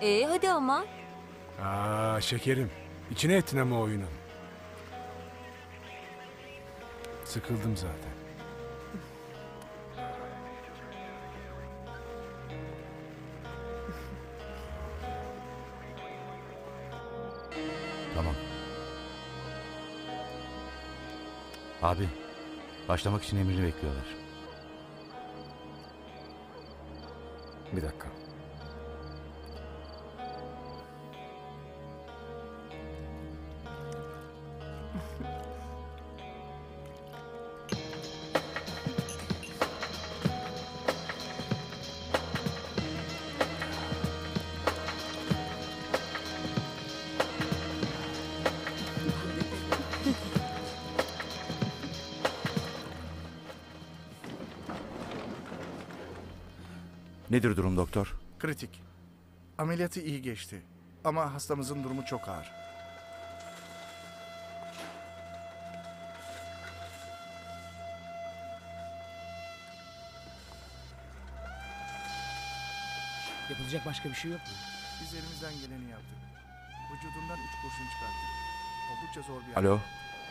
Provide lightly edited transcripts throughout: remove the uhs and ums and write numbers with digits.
Hadi ama. Şekerim. İçine ettin ama oyunu. Sıkıldım zaten. Tamam. Abi, başlamak için emrini bekliyorlar. Bir dakika. Nedir durum doktor? Kritik. Ameliyatı iyi geçti. Ama hastamızın durumu çok ağır. Yapılacak başka bir şey yok mu? Biz elimizden geleni yaptık. Vücudundan 3 kurşun çıkarttık. Oldukça zor bir Alo? ameliyat.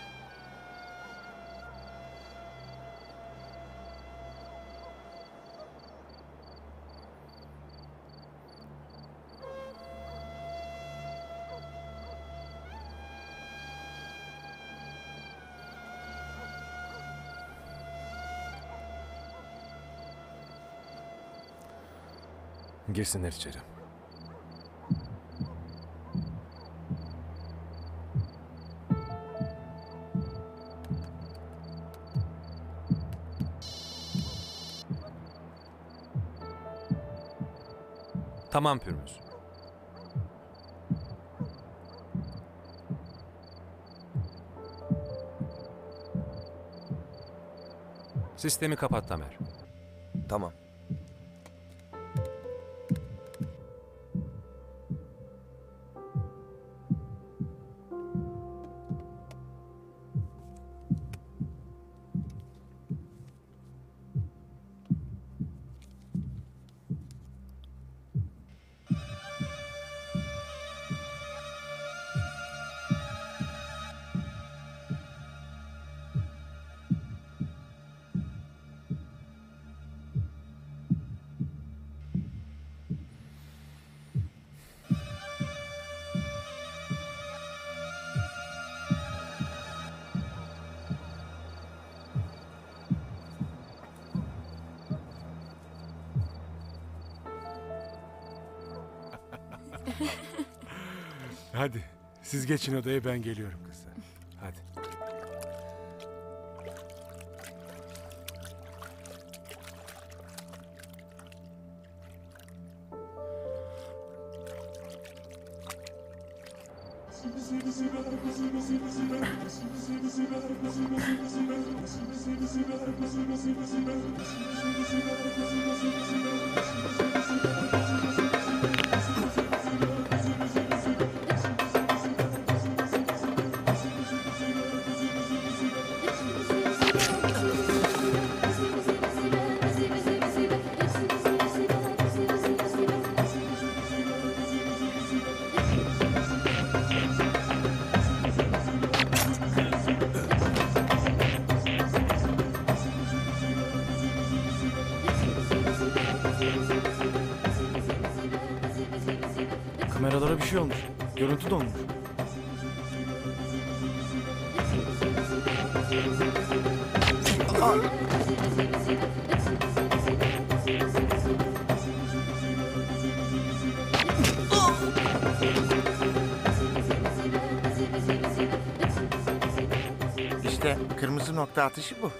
Girsinler içeri. Tamam Pürmüz. Sistemi kapat Tamer. Tamam. Hadi. Siz geçin odaya, ben geliyorum kızlar. Hadi. Kameralara bir şey olmuş. Görüntü donmuş. İşte kırmızı nokta atışı bu.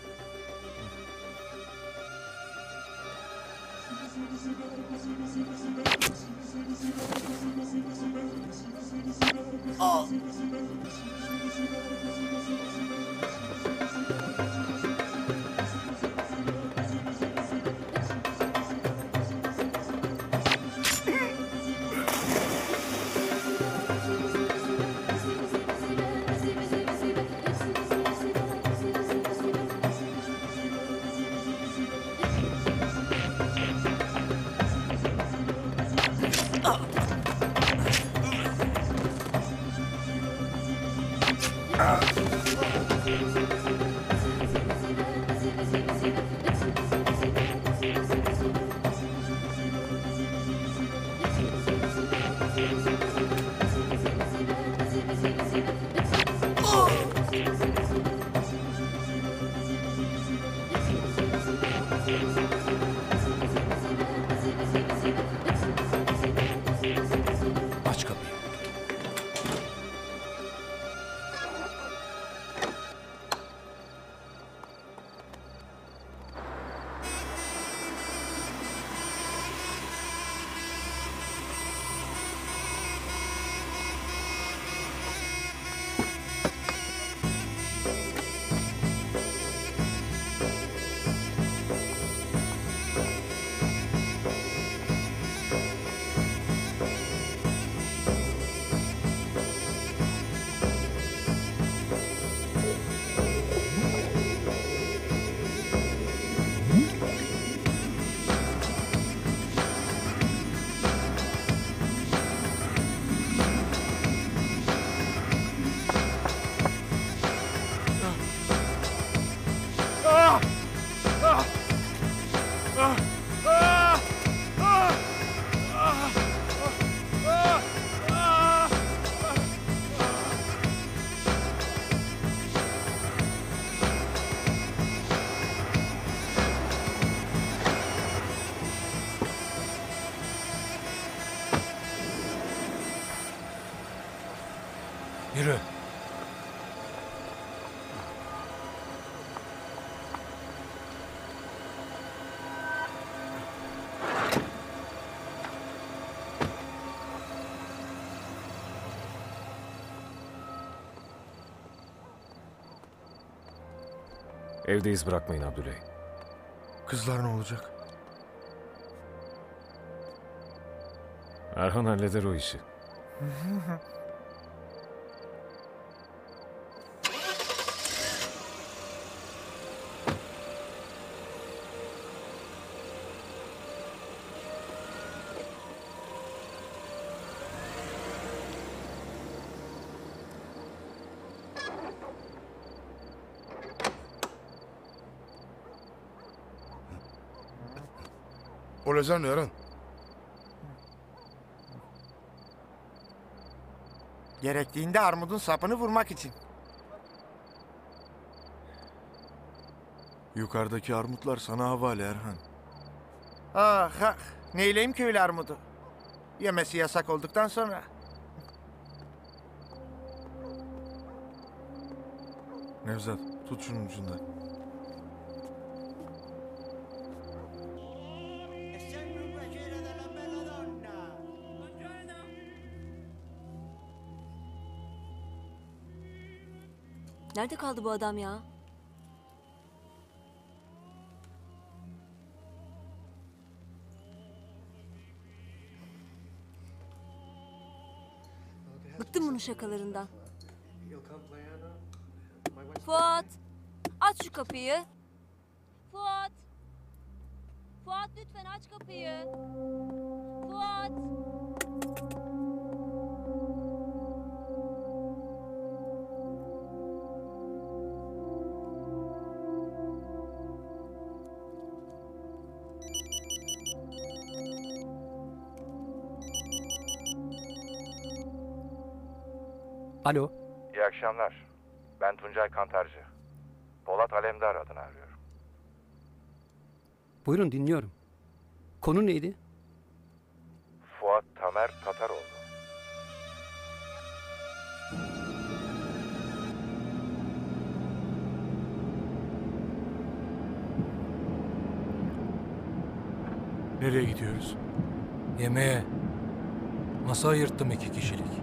Yürü. Evde iz bırakmayın Abdüley. Kızlar ne olacak? Erhan halleder o işi. Olacak Erhan. Gerektiğinde armudun sapını vurmak için. Yukarıdaki armutlar sana havale Erhan. Ah ah. Neyleyim köylü armudu? Yemesi yasak olduktan sonra. Nevzat tut şunun ucundan. Nerede kaldı bu adam ya? Bıktım bunun şakalarından. Fuat! Aç şu kapıyı. Fuat! Fuat lütfen aç kapıyı. Fuat! Alo. İyi akşamlar. Ben Tuncay Kantarcı. Polat Alemdar adını arıyorum. Buyurun dinliyorum. Konu neydi? Fuat Tamer Tataroğlu. Nereye gidiyoruz? Yemeğe. Masa ayırttım 2 kişilik.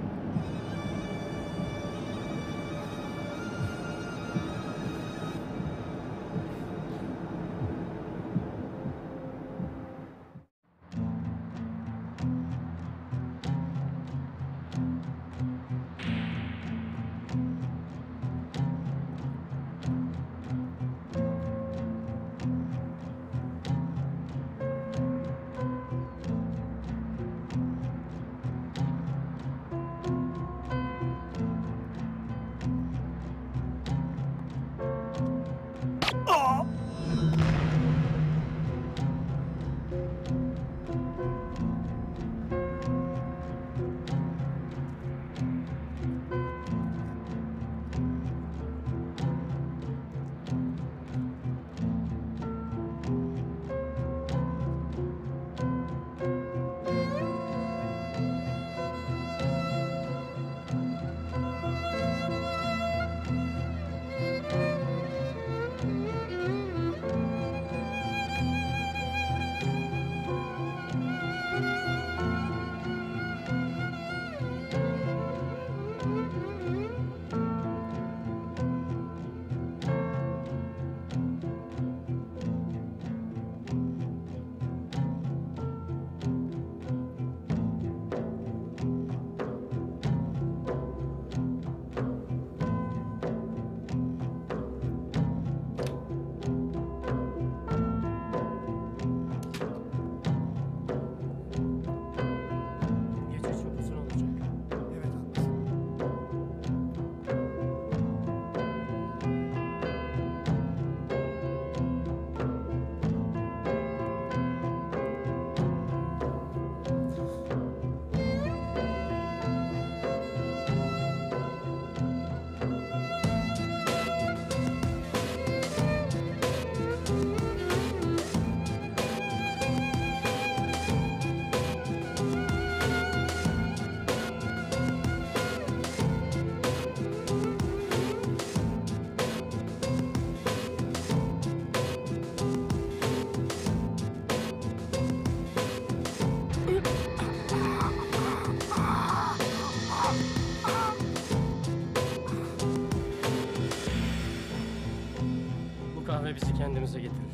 bizi kendimize getirir.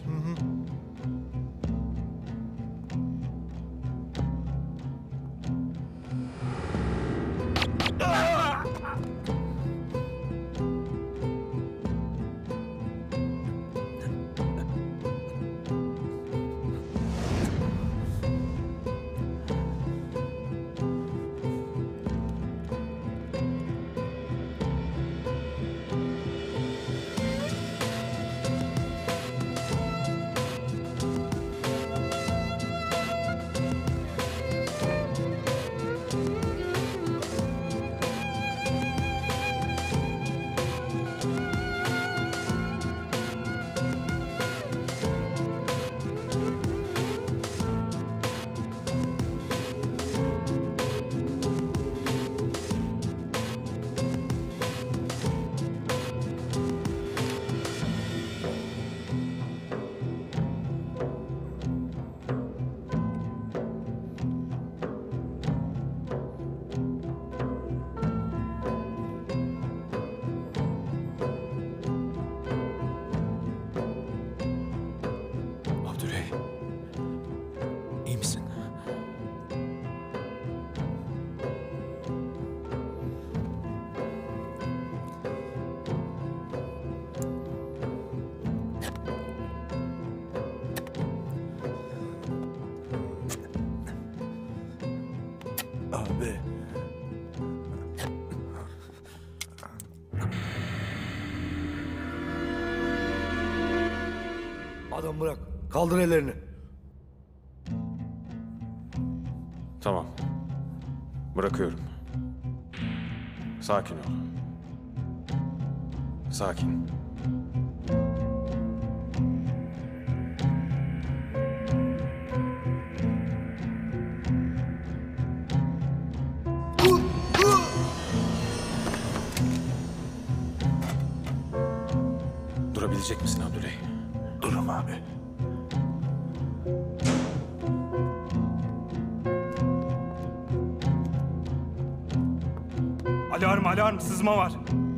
Abdüley. İyi misin? Abi. Adam bırak. Kaldır ellerini. Tamam. Bırakıyorum. Sakin ol. Sakin. Durabilecek misin Abdüley? Durum abi. Alarm alarm sızma var.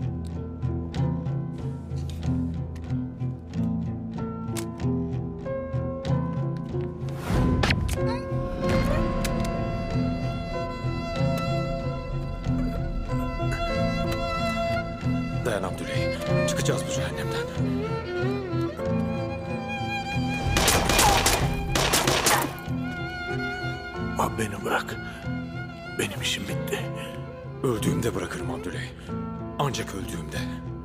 Dayan Abdüley. Çıkacağız bu cehennemden. Abi beni bırak. Benim işim bitti. Öldüğümde bırakırım Abdüley. Ancak öldüğümde.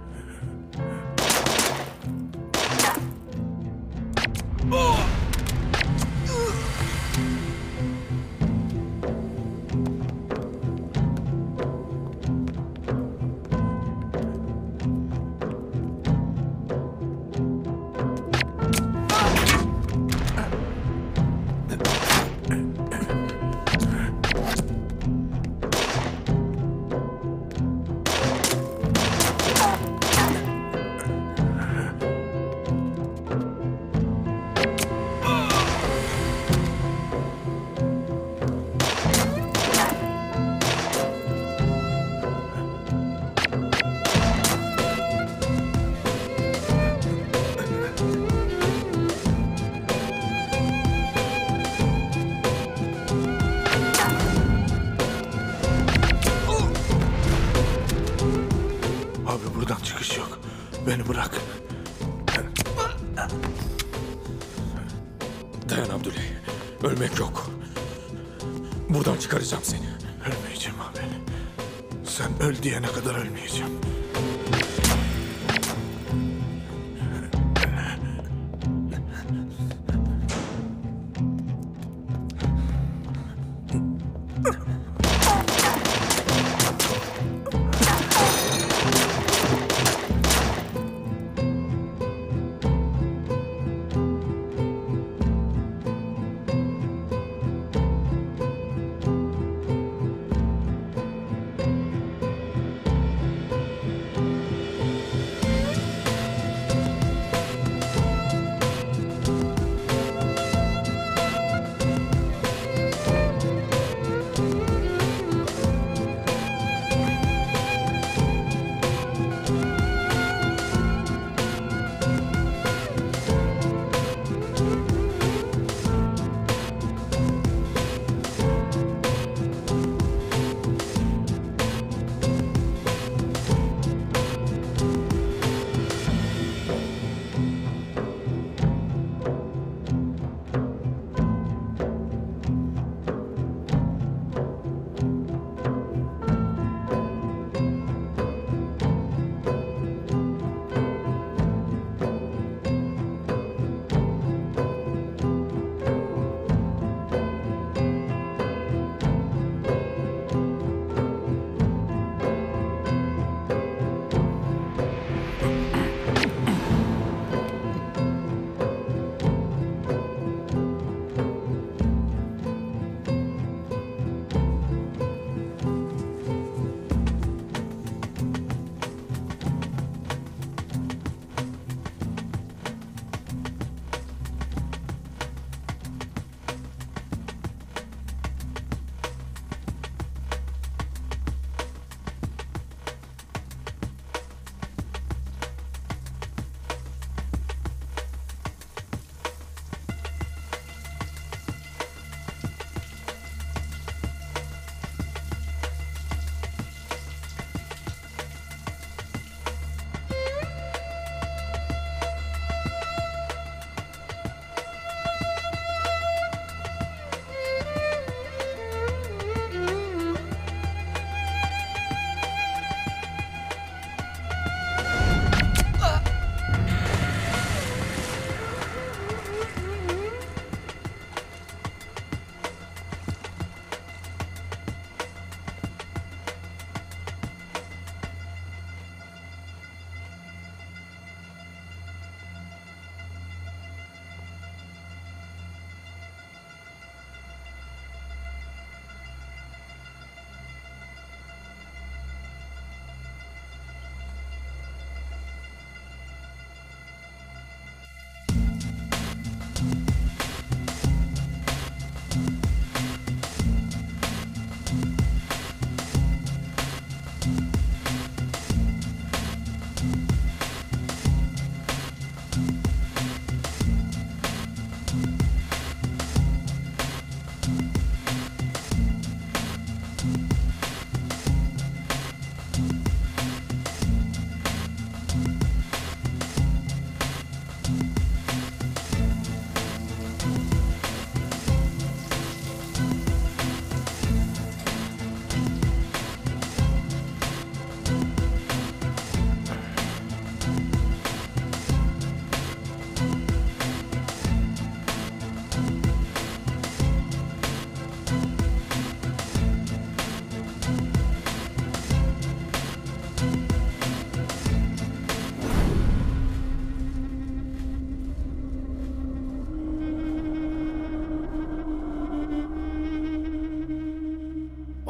Abi buradan çıkış yok. Beni bırak. Dayan Abdüley. Ölmek yok. Buradan çıkaracağım seni. Ölmeyeceğim abi. Sen öl diyene kadar ölmeyeceğim.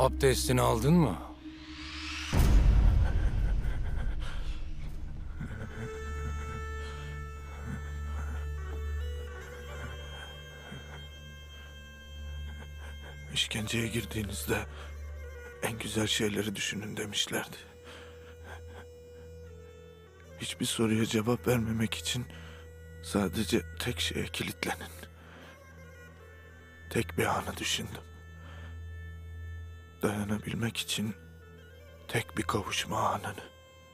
Abdestini aldın mı? İşkenceye girdiğinizde en güzel şeyleri düşünün demişlerdi. Hiçbir soruya cevap vermemek için sadece tek şeye kilitlenin. Tek bir anı düşündüm. Dayanabilmek için tek bir kavuşma anını.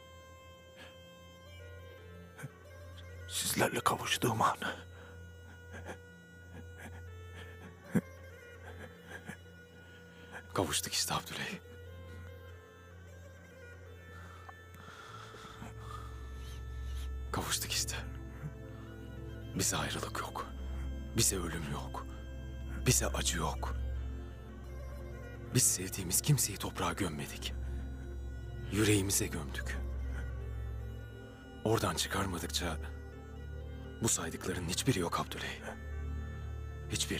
Sizlerle kavuştuğum anı. Kavuştuk işte Abdüley. Kavuştuk işte. Bize ayrılık yok. Bize ölüm yok. Bize acı yok. Biz sevdiğimiz kimseyi toprağa gömmedik. Yüreğimize gömdük. Oradan çıkarmadıkça bu saydıkların hiçbiri yok Abdüley. Hiçbiri.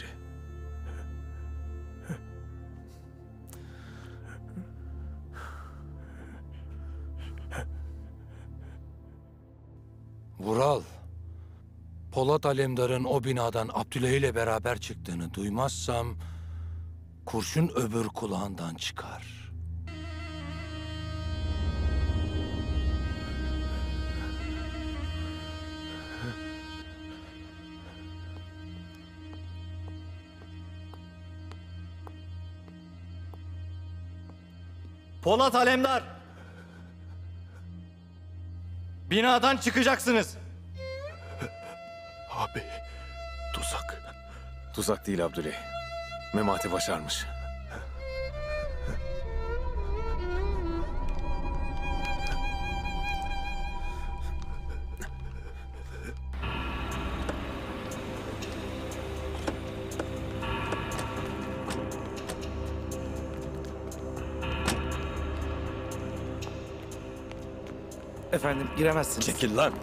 Vural, Polat Alemdar'ın o binadan Abdüley ile beraber çıktığını duymazsam kurşun öbür kulağından çıkar. Polat Alemdar! Binadan çıkacaksınız. Abi, tuzak. Tuzak değil Abdüley. Memati başarmış. Efendim giremezsiniz. Çekil lan.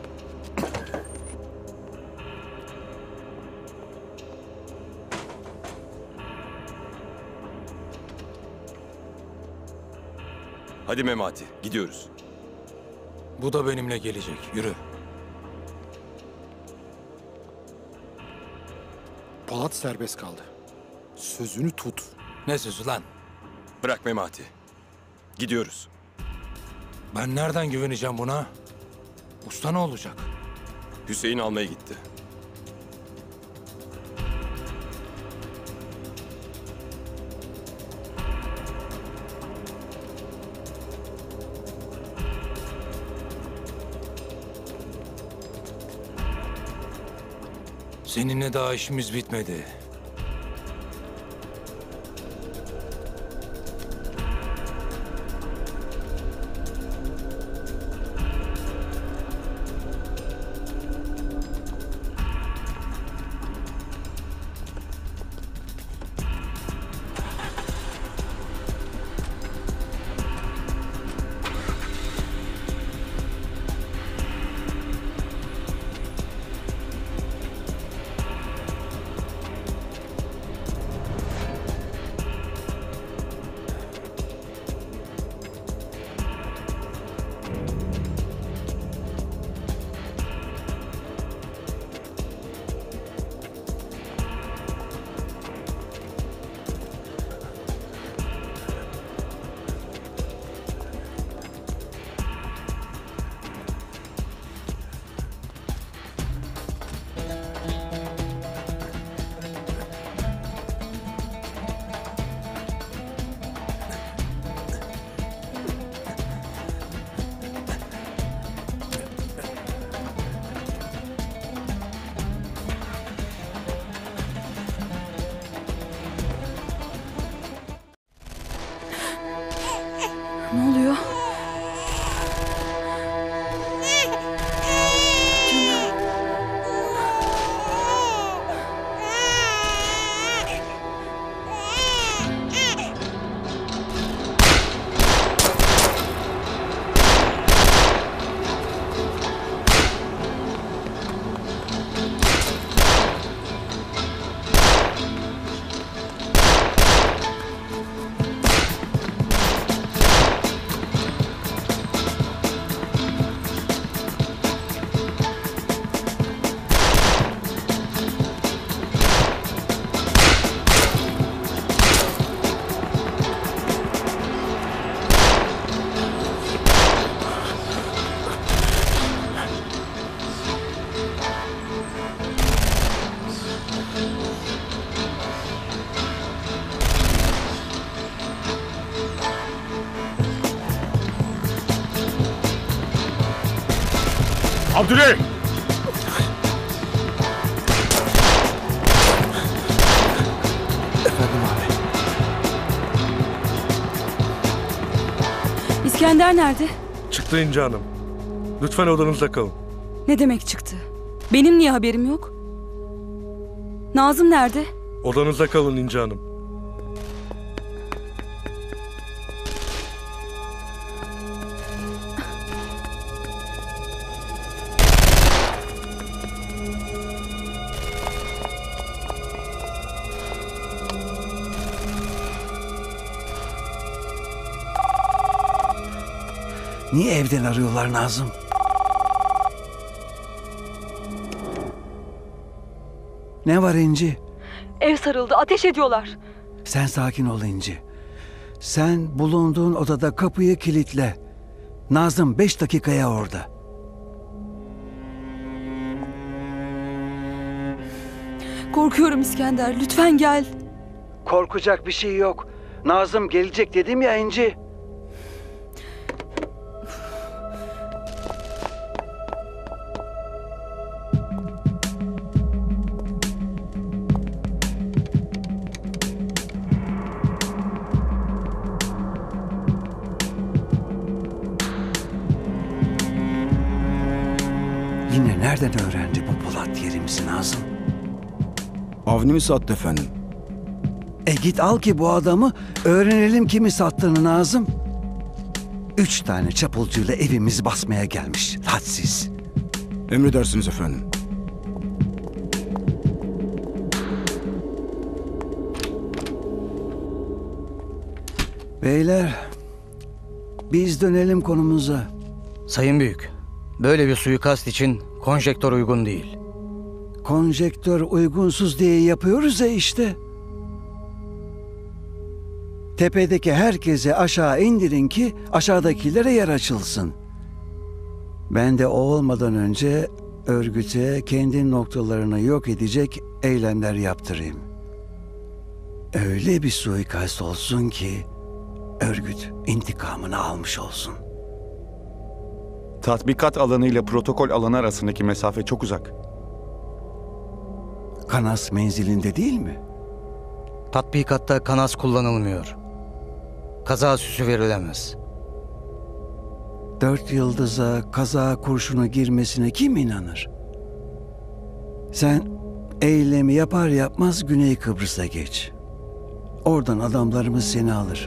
Hadi Memati, gidiyoruz. Bu da benimle gelecek. Yürü. Polat serbest kaldı. Sözünü tut. Ne sözü lan? Bırak Memati. Gidiyoruz. Ben nereden güveneceğim buna? Usta ne olacak? Hüseyin almaya gitti. Seninle daha işimiz bitmedi. Ne oluyor? Abdüley! Efendim abi. İskender nerede? Çıktı İnci Hanım. Lütfen odanızda kalın. Ne demek çıktı? Benim niye haberim yok? Nazım nerede? Odanızda kalın İnci Hanım. Niye evden arıyorlar Nazım? Ne var İnci? Ev sarıldı, ateş ediyorlar. Sen sakin ol İnci. Sen bulunduğun odada kapıyı kilitle. Nazım 5 dakikaya orada. Korkuyorum İskender, lütfen gel. Korkacak bir şey yok. Nazım gelecek dedim ya İnci. Yine nereden öğrendi bu Polat yerimizi Nazım? Avni mi sattı efendim? Git al ki bu adamı öğrenelim kimi sattığını Nazım. 3 tane çapulcuyla evimizi basmaya gelmiş. Hadsiz. Emredersiniz efendim. Beyler, biz dönelim konumuza. Sayın Büyük, böyle bir suikast için konjektör uygun değil. Konjektör uygunsuz diye yapıyoruz ya işte. Tepedeki herkese aşağı indirin ki aşağıdakilere yer açılsın. Ben de o olmadan önce örgüte kendi noktalarını yok edecek eylemler yaptırayım. Öyle bir suikast olsun ki örgüt intikamını almış olsun. Tatbikat alanı ile protokol alanı arasındaki mesafe çok uzak. Kanas menzilinde değil mi? Tatbikatta kanas kullanılmıyor. Kaza süsü verilemez. 4 yıldıza kaza kurşunu girmesine kim inanır? Sen eylemi yapar yapmaz Güney Kıbrıs'a geç. Oradan adamlarımız seni alır.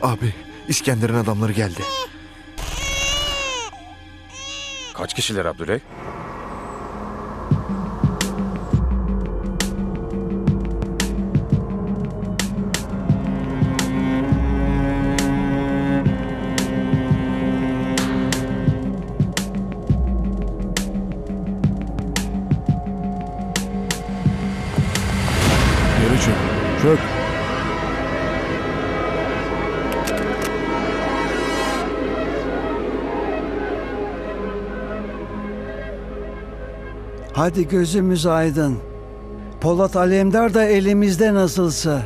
Abi, İskender'in adamları geldi. Kaç kişiler Abdüley? Yere çök. Çök. Hadi gözümüz aydın. Polat Alemdar da elimizde nasılsa.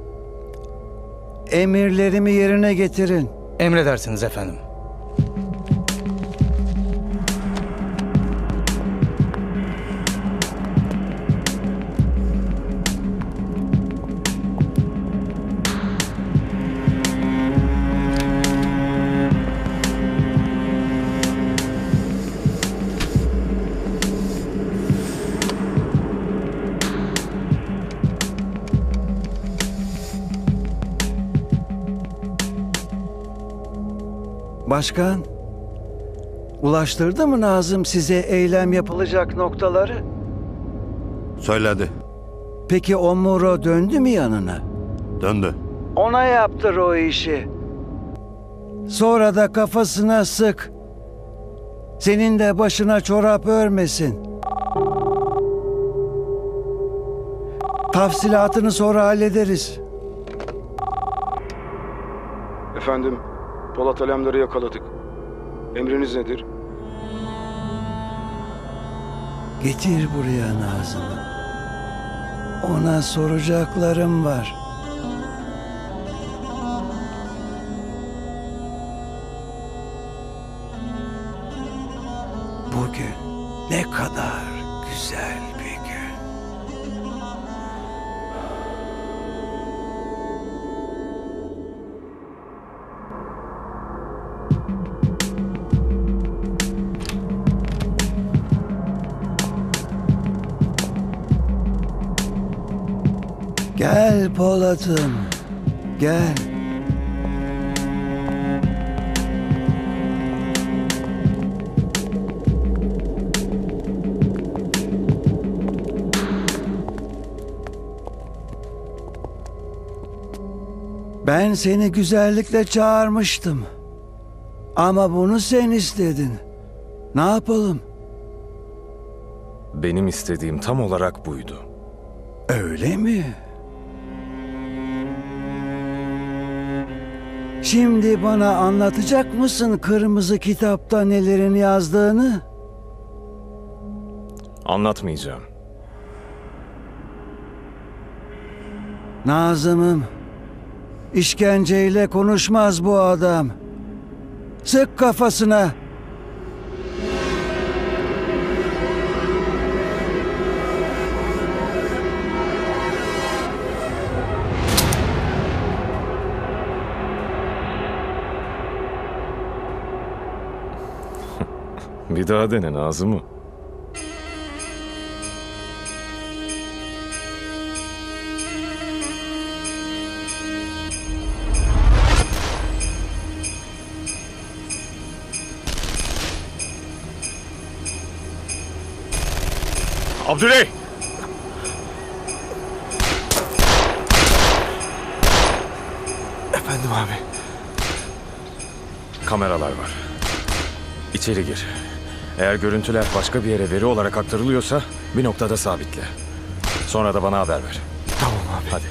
Emirlerimi yerine getirin. Emredersiniz efendim. Başkan, ulaştırdı mı Nazım size eylem yapılacak noktaları? Söyledi. Peki Omuro döndü mü yanına? Döndü. Ona yaptır o işi. Sonra da kafasına sık. Senin de başına çorap örmesin. Tafsilatını sonra hallederiz. Efendim, Polat Alemdar'ı yakaladık. Emriniz nedir? Getir buraya Nazım'ı. Ona soracaklarım var. Bugün ne kadar güzel bir gün. Gel Polat'ım, gel. Ben seni güzellikle çağırmıştım. Ama bunu sen istedin. Ne yapalım? Benim istediğim tam olarak buydu. Öyle mi? Şimdi bana anlatacak mısın kırmızı kitapta nelerin yazdığını? Anlatmayacağım. Nazım'ım, işkenceyle konuşmaz bu adam. Sık kafasına. Bir daha dene Nazım'ı. Abdüley! Efendim abi. Kameralar var. İçeri gir. Eğer görüntüler başka bir yere veri olarak aktarılıyorsa bir noktada sabitle. Sonra da bana haber ver. Tamam abi. Hadi.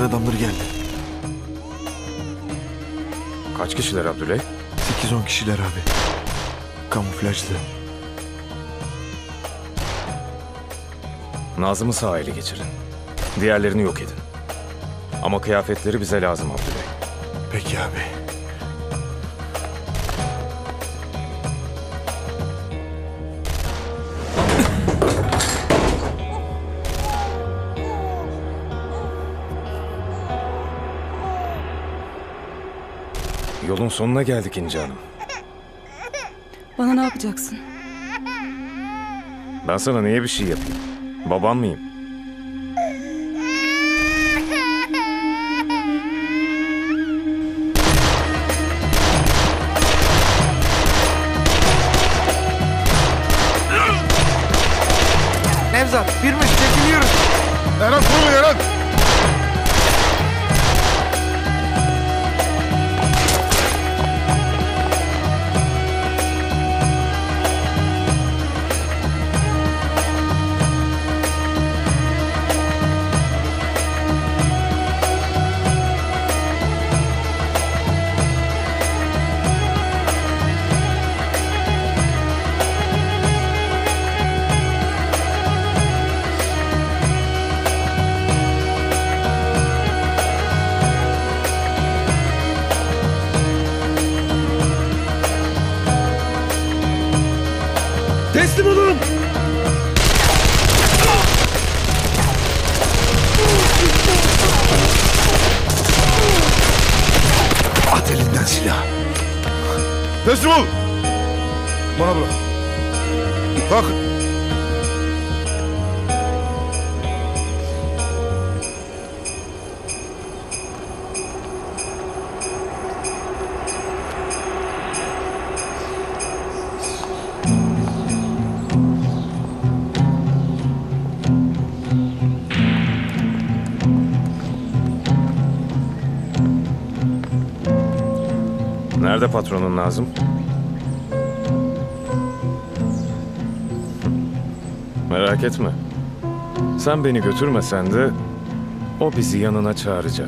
adamları geldi. Kaç kişiler Abdüley? 8-10 kişiler abi. Kamuflajlı. Nazım'ı sağ ele geçirin. Diğerlerini yok edin. Ama kıyafetleri bize lazım Abdüley. Peki abi. Yolun sonuna geldik İnci Hanım. Bana ne yapacaksın? Ben sana niye bir şey yapayım? Baban mıyım? Nevzat, birmiş çekiliyoruz. Eren vurma Eren. Teslim olun! At elinden silah. Teslim ol. Bana bırak. Kalk. Nerede patronun Nazım? Merak etme. Sen beni götürmesen de o bizi yanına çağıracak.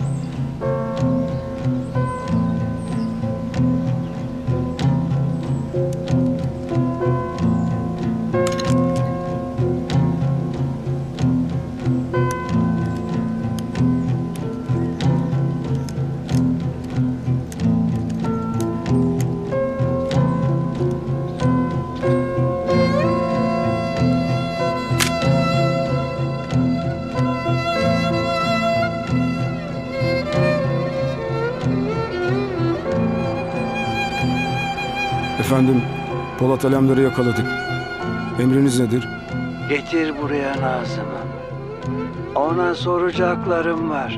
Efendim, Polat Alemdar'ı yakaladık. Emriniz nedir? Getir buraya Nazım'ı. Ona soracaklarım var.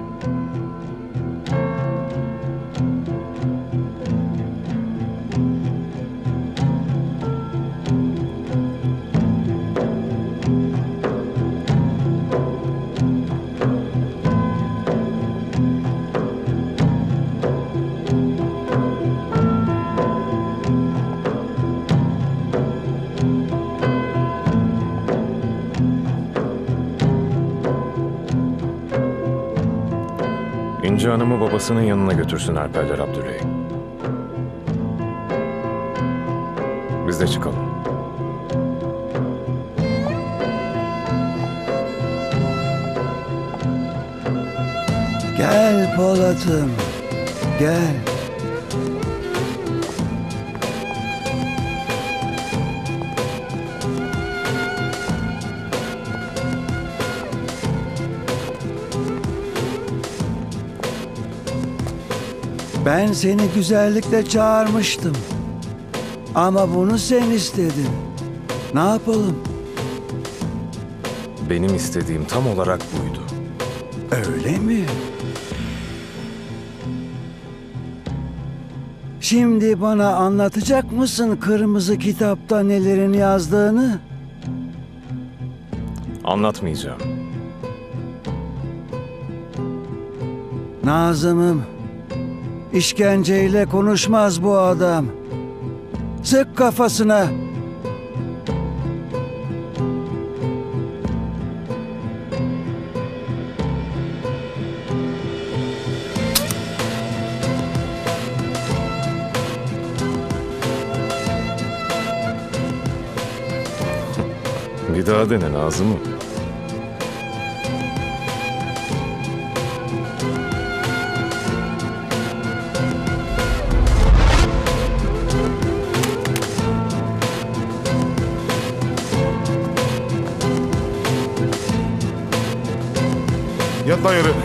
İnci Hanım'ı babasının yanına götürsün Alperler Abdüley. Biz de çıkalım. Gel Polat'ım, gel. Ben seni güzellikle çağırmıştım. Ama bunu sen istedin. Ne yapalım? Benim istediğim tam olarak buydu. Öyle mi? Şimdi bana anlatacak mısın kırmızı kitapta nelerin yazdığını? Anlatmayacağım. Nazım'ım, işkenceyle konuşmaz bu adam. Sık kafasına. Bir daha dene Nazım'ım. Yat lan yere.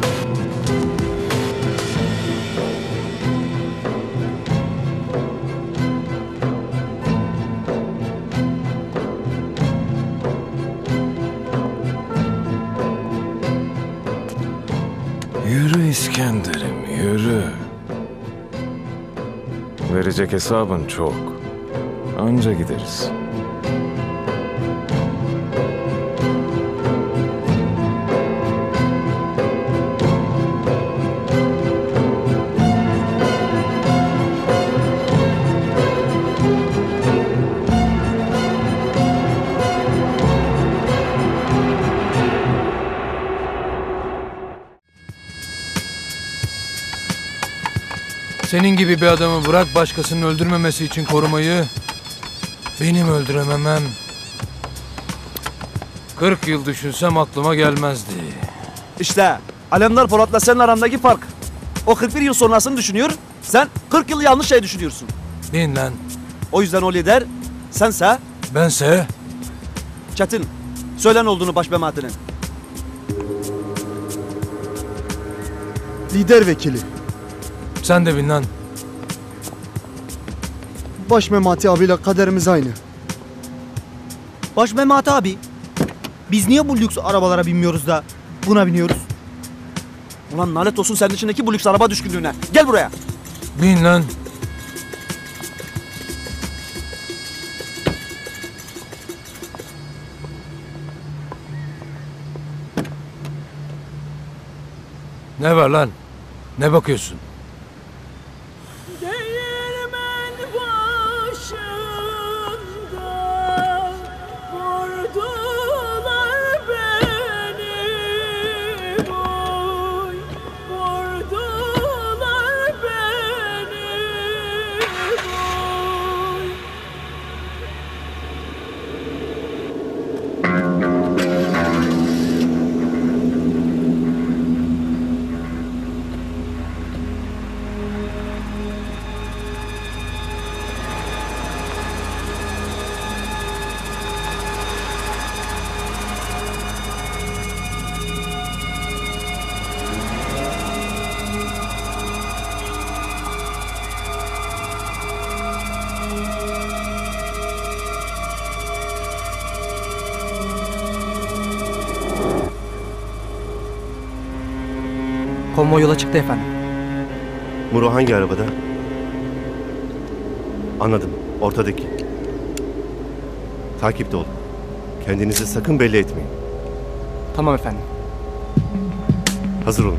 Yürü İskender'im, yürü. Verecek hesabın çok. Anca gideriz. Senin gibi bir adamı bırak başkasının öldürmemesi için korumayı, benim öldürememem 40 yıl düşünsem aklıma gelmezdi. İşte Alemdar Polat'la senin arandaki fark. O 41 yıl sonrasını düşünüyor, sen 40 yıl yanlış şey düşünüyorsun. Bin lan. O yüzden o lider sense... Bense... Çetin, söyle ne olduğunu başmemaatinin. Lider vekili. Sen de bin lan. Baş Memati abiyle kaderimiz aynı. Baş Memati abi, biz niye bu lüks arabalara binmiyoruz da buna biniyoruz? Ulan lanet olsun senin içindeki bu lüks araba düşkünlüğüne. Gel buraya. Bin lan. Ne var lan? Ne bakıyorsun? Değirmen başında vurdular beni, boy, vurdular beni, boy. Konvoy yola çıktı efendim. Muro hangi arabada? Anladım. Ortadaki. Takipte olun. Kendinizi sakın belli etmeyin. Tamam efendim. Hazır olun.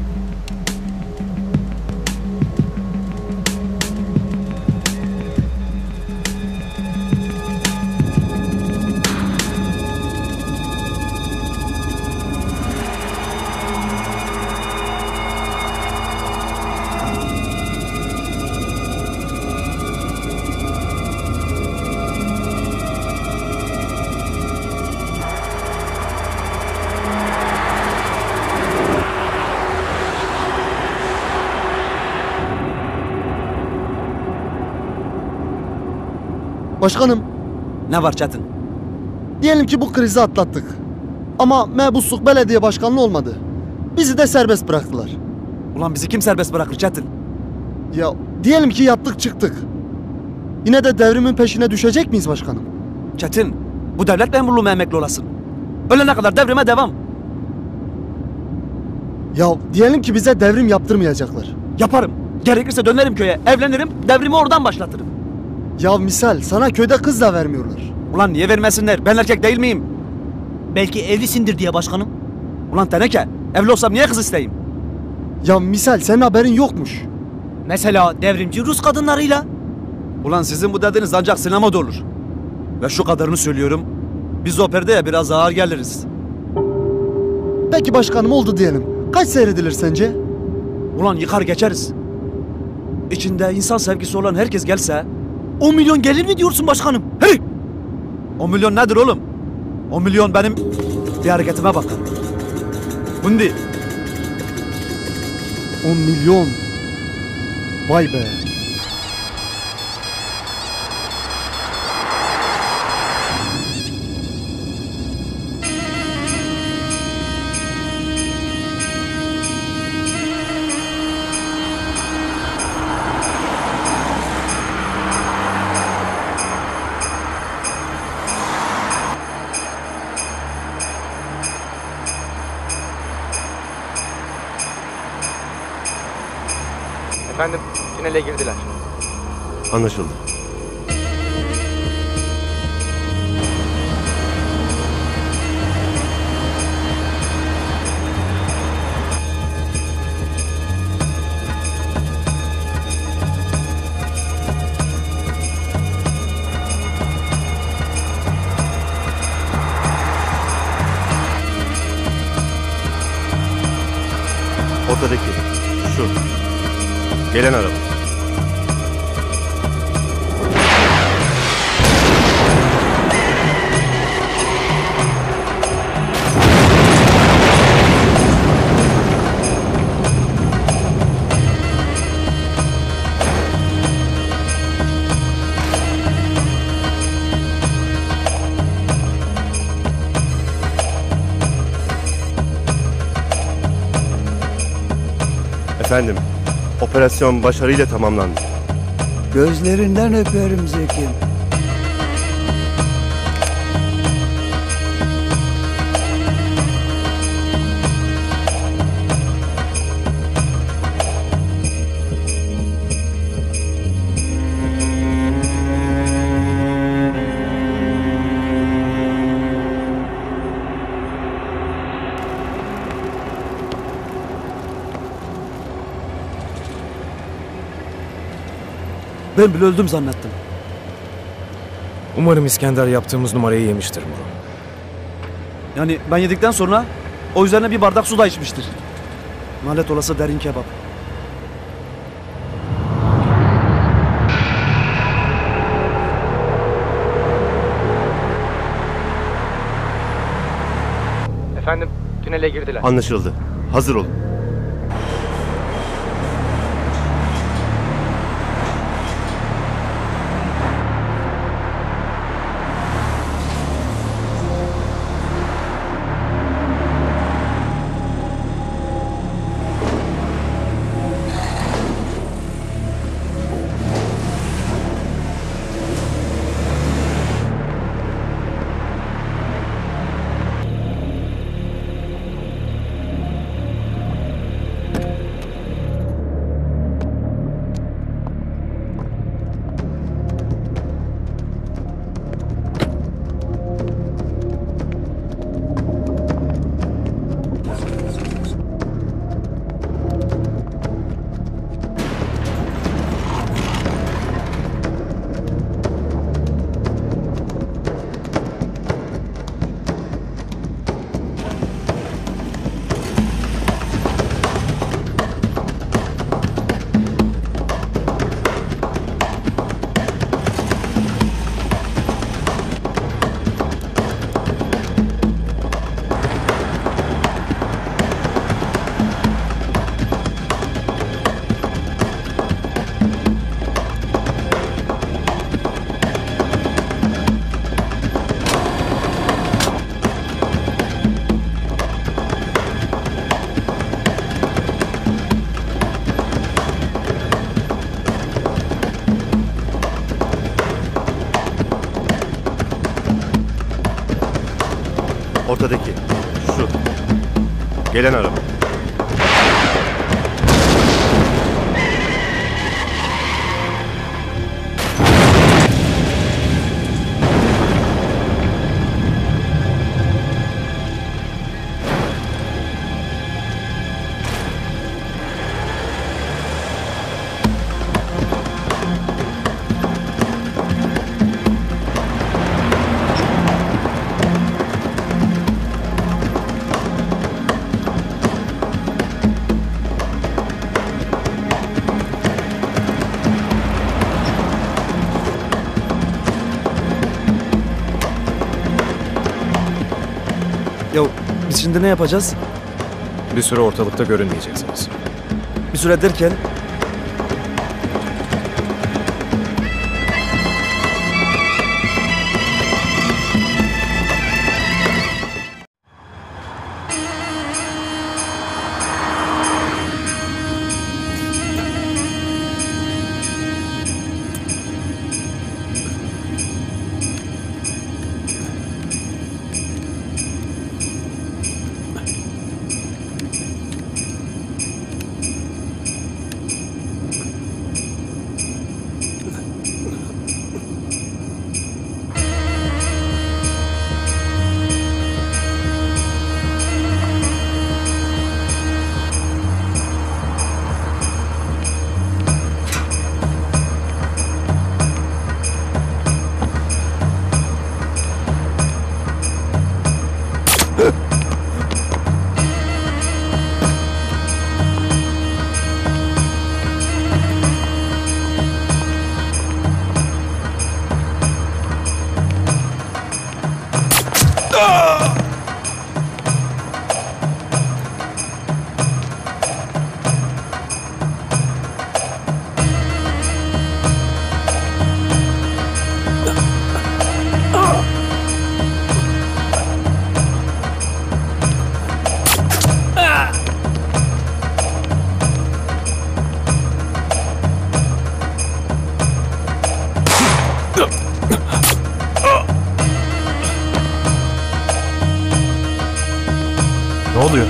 Başkanım. Ne var Çetin? Diyelim ki bu krizi atlattık. Ama mebusluk belediye başkanlığı olmadı. Bizi de serbest bıraktılar. Ulan bizi kim serbest bırakır Çetin? Ya diyelim ki yattık çıktık. Yine de devrimin peşine düşecek miyiz başkanım? Çetin, bu devlet memurluğuna emekli olasın. Ölene kadar devrime devam. Ya diyelim ki bize devrim yaptırmayacaklar. Yaparım. Gerekirse dönerim köye, evlenirim, devrimi oradan başlatırım. Ya misal sana köyde kız da vermiyorlar. Ulan niye vermesinler? Ben erkek değil miyim? Belki evlisindir diye başkanım. Ulan teneke, evli olsam niye kız isteyeyim? Ya misal senin haberin yokmuş. Mesela devrimci Rus kadınlarıyla. Ulan sizin bu dediğiniz ancak sinemada olur. Ve şu kadarını söylüyorum. Biz o perdeye biraz ağır geliriz. Peki başkanım oldu diyelim. Kaç seyredilir sence? Ulan yıkar geçeriz. İçinde insan sevgisi olan herkes gelse 10 milyon gelir mi diyorsun başkanım? Hey! 10 milyon nedir oğlum? 10 milyon benim bir hareketime bakar. Bundi. 10 milyon. Vay be. Efendim, tünele girdiler. Anlaşıldı. Ortadaki. Şu. Gelen araba. Efendim, operasyon başarıyla tamamlandı. Gözlerinden öperim Zeki. Ben bile öldüm zannettim. Umarım İskender yaptığımız numarayı yemiştir Muro. Yani ben yedikten sonra o üzerine bir bardak su da içmiştir. Lanet olası derin kebap. Efendim, tünele girdiler. Anlaşıldı. Hazır olun. Ortadaki. Şu. Gelen araba. Ya biz şimdi ne yapacağız? Bir süre ortalıkta görünmeyeceksiniz. Bir süre derken Ne oluyor?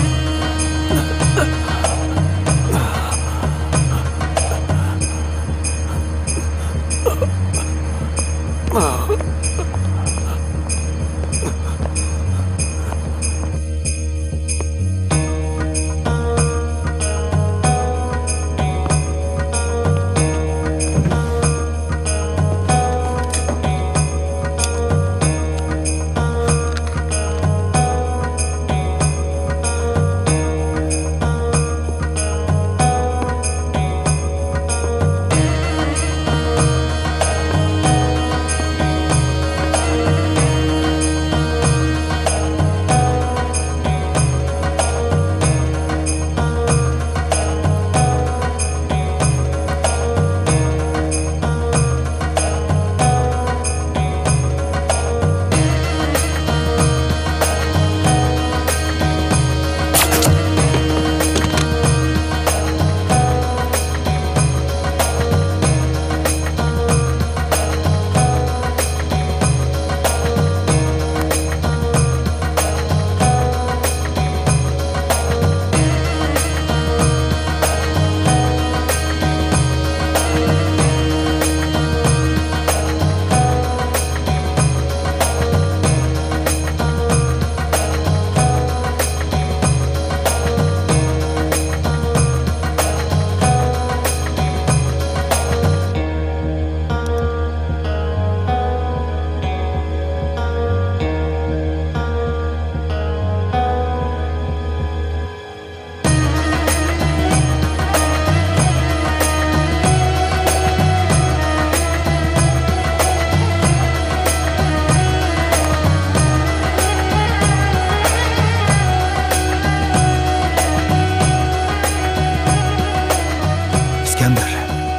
İskender,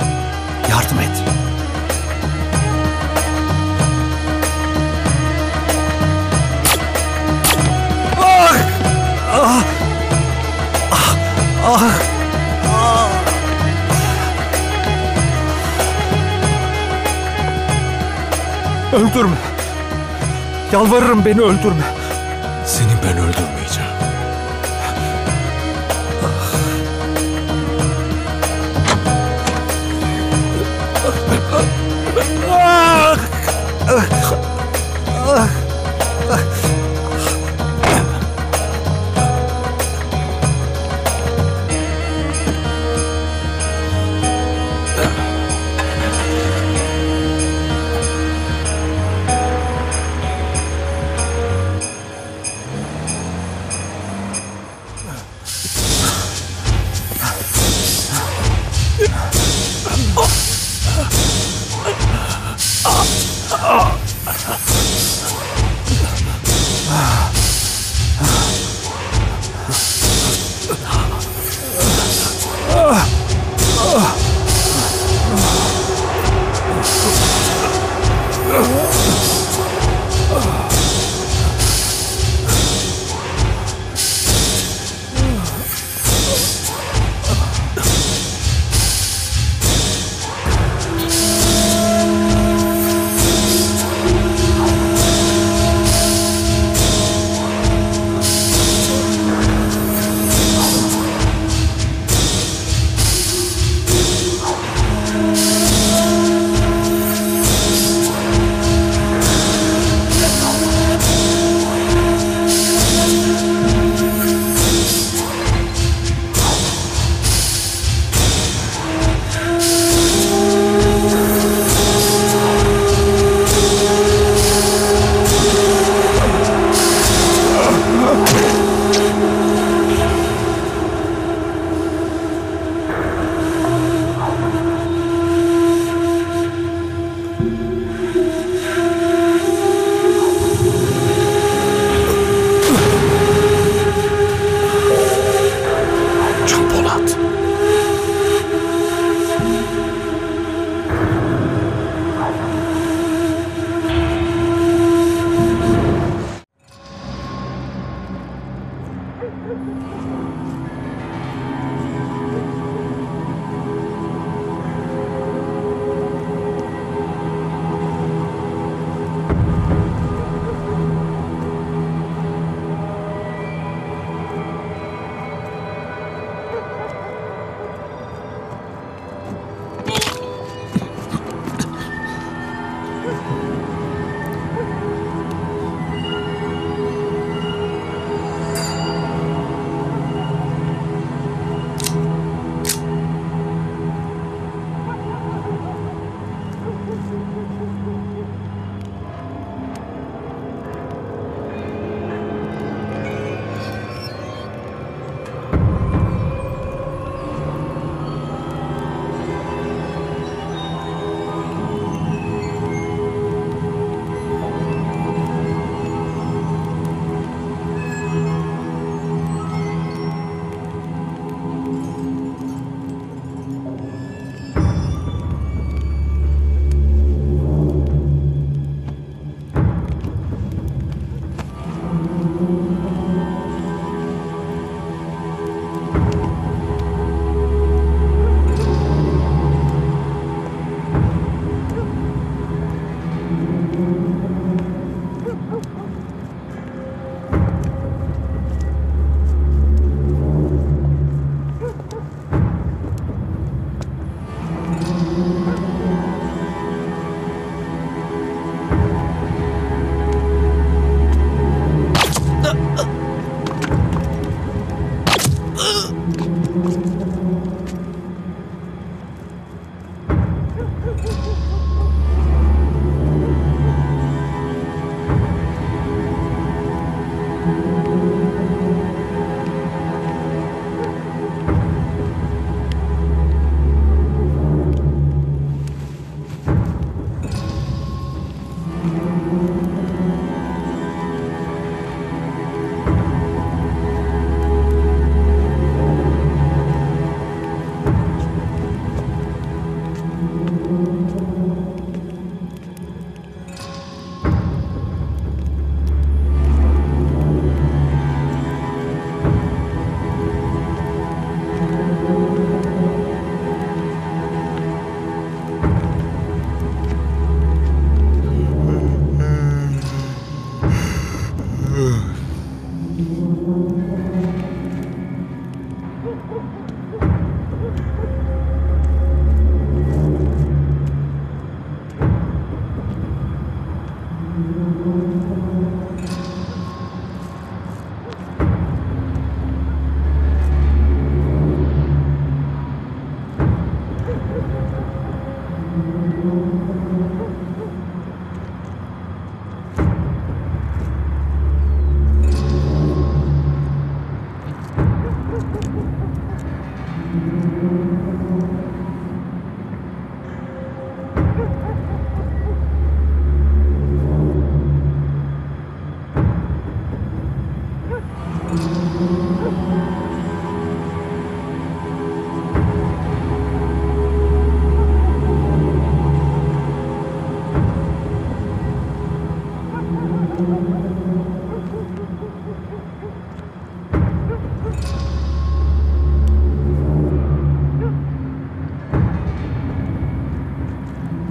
yardım et. Ah! Ah! Ah! Ah! Ah! Öldürme. Yalvarırım, beni öldürme. Seni ben öldürmeyeceğim. Ah! Ah! Ah!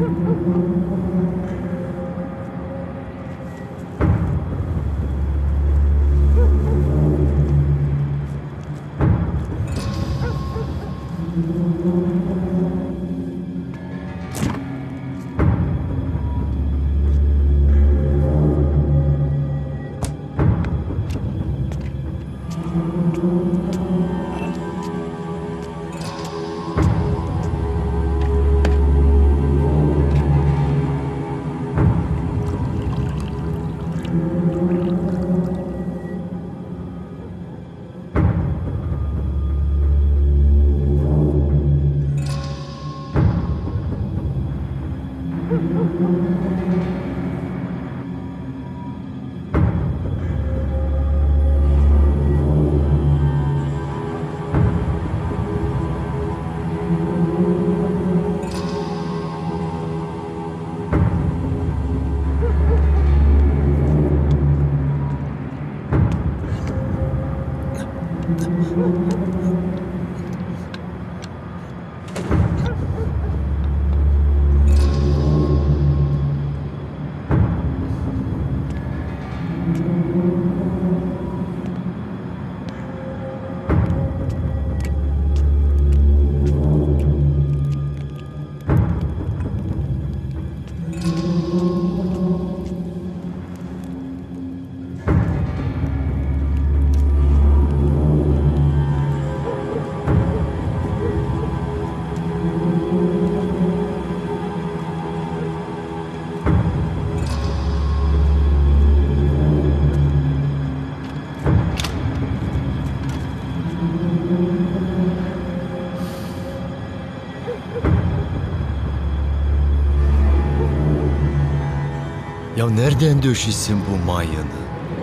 Ya nereden döşüsün bu mayını?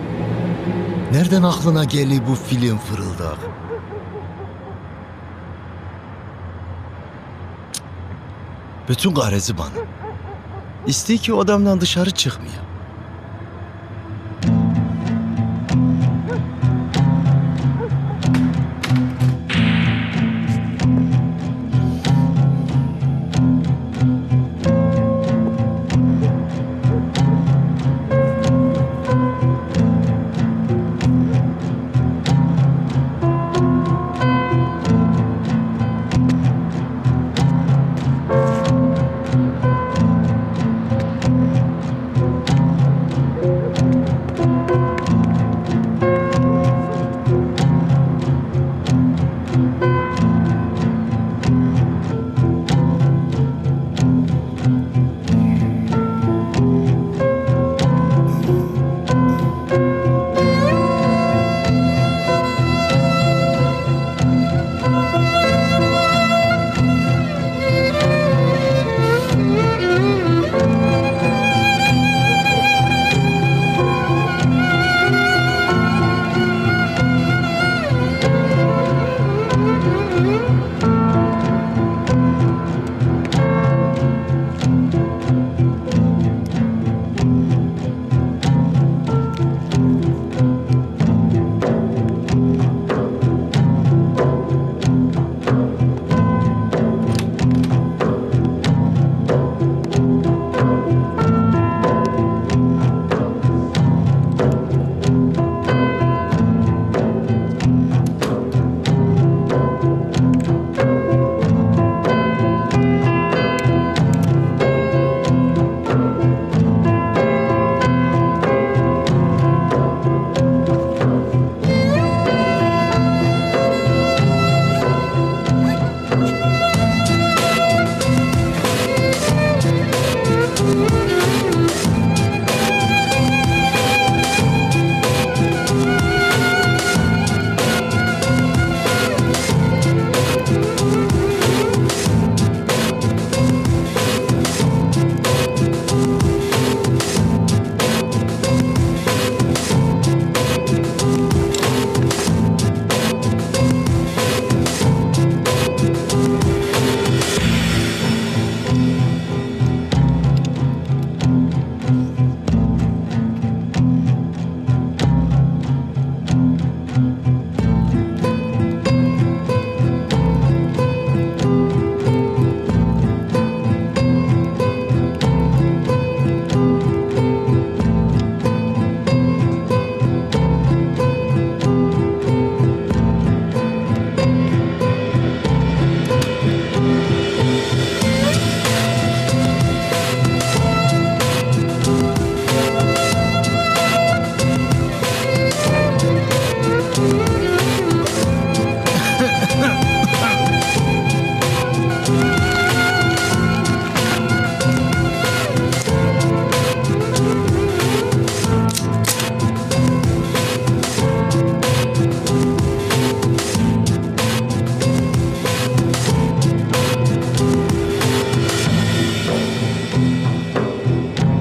Nereden aklına geliyor bu film fırıldak? Bütün garezi bana. İstiyor ki o adamdan dışarı çıkmıyor.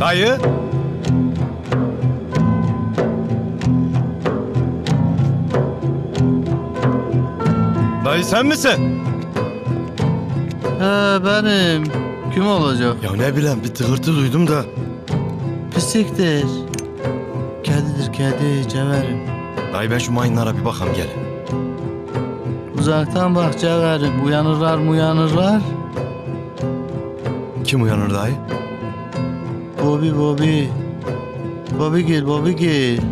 Dayı. Dayı sen misin? Benim. Kim olacak? Ya ne bileyim bir tıkırtı duydum da. Pisliktir. Kedidir kedi, Cevherim. Dayı ben şu mayınlara bir bakam gel. Uzaktan bak Cevherim. Uyanırlar mı uyanırlar? Kim uyanır dayı? Bobby. Bobby gel.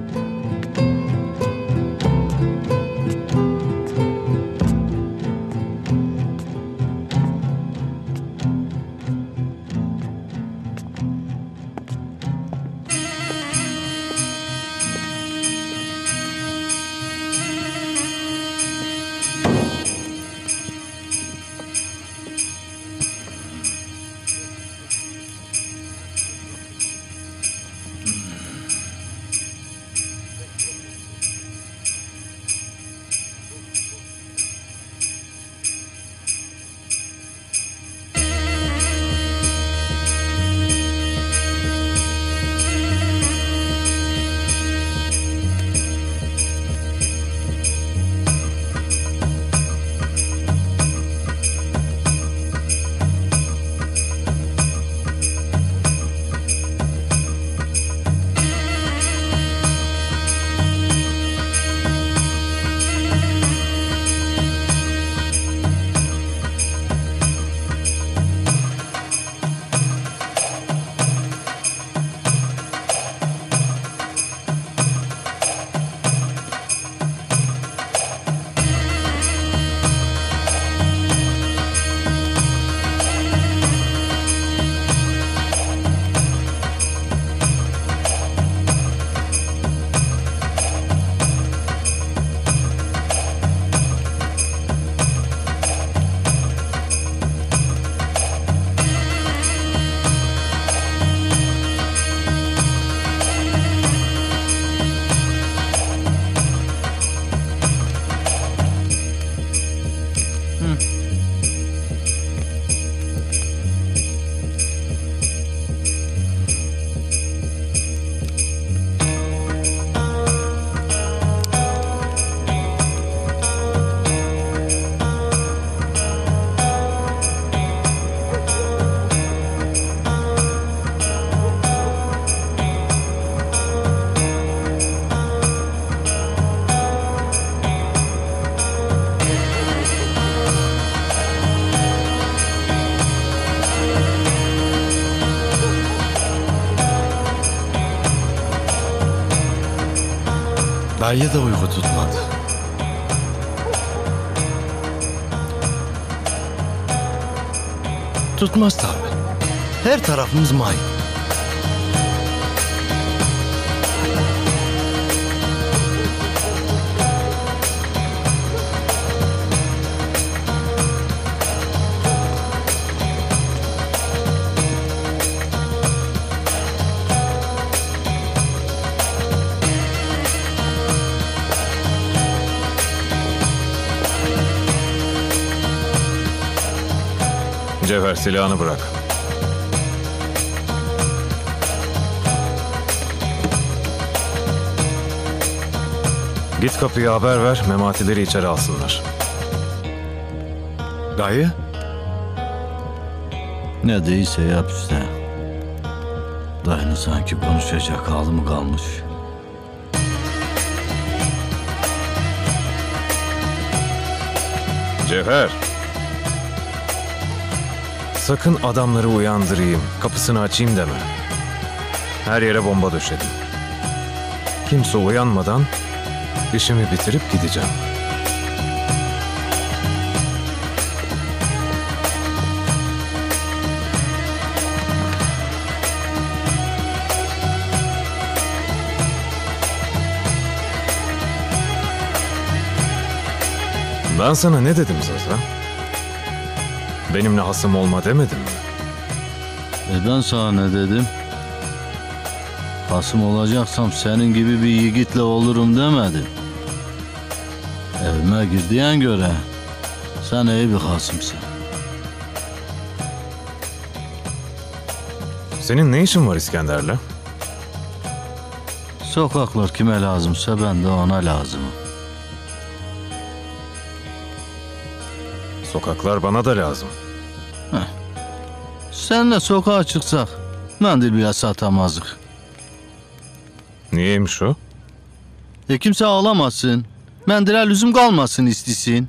Dayıya da uyku tutmadı. Tutmaz tabi. Her tarafımız mayın. Cevher silahını bırak. Git kapıya haber ver, mematileri içeri alsınlar. Dayı? Ne değilse yap işte. Dayının sanki konuşacak hali mi kalmış? Cevher. Sakın adamları uyandırayım, kapısını açayım deme. Her yere bomba döşedim. Kimse uyanmadan işimi bitirip gideceğim. Ben sana ne dedim Zaza? Benimle hasım olma demedim mi? Ben sana ne dedim? Hasım olacaksam senin gibi bir yiğitle olurum demedim. Evime girdiğine göre sen iyi bir hasımsın. Senin ne işin var İskender'le? Sokaklar kime lazımsa ben de ona lazımım. Sokaklar bana da lazım. Senle sokağa çıksak mendil bile satamazdık. Niyeymiş o? Kimse ağlamasın. Mendile lüzum kalmasın istisin.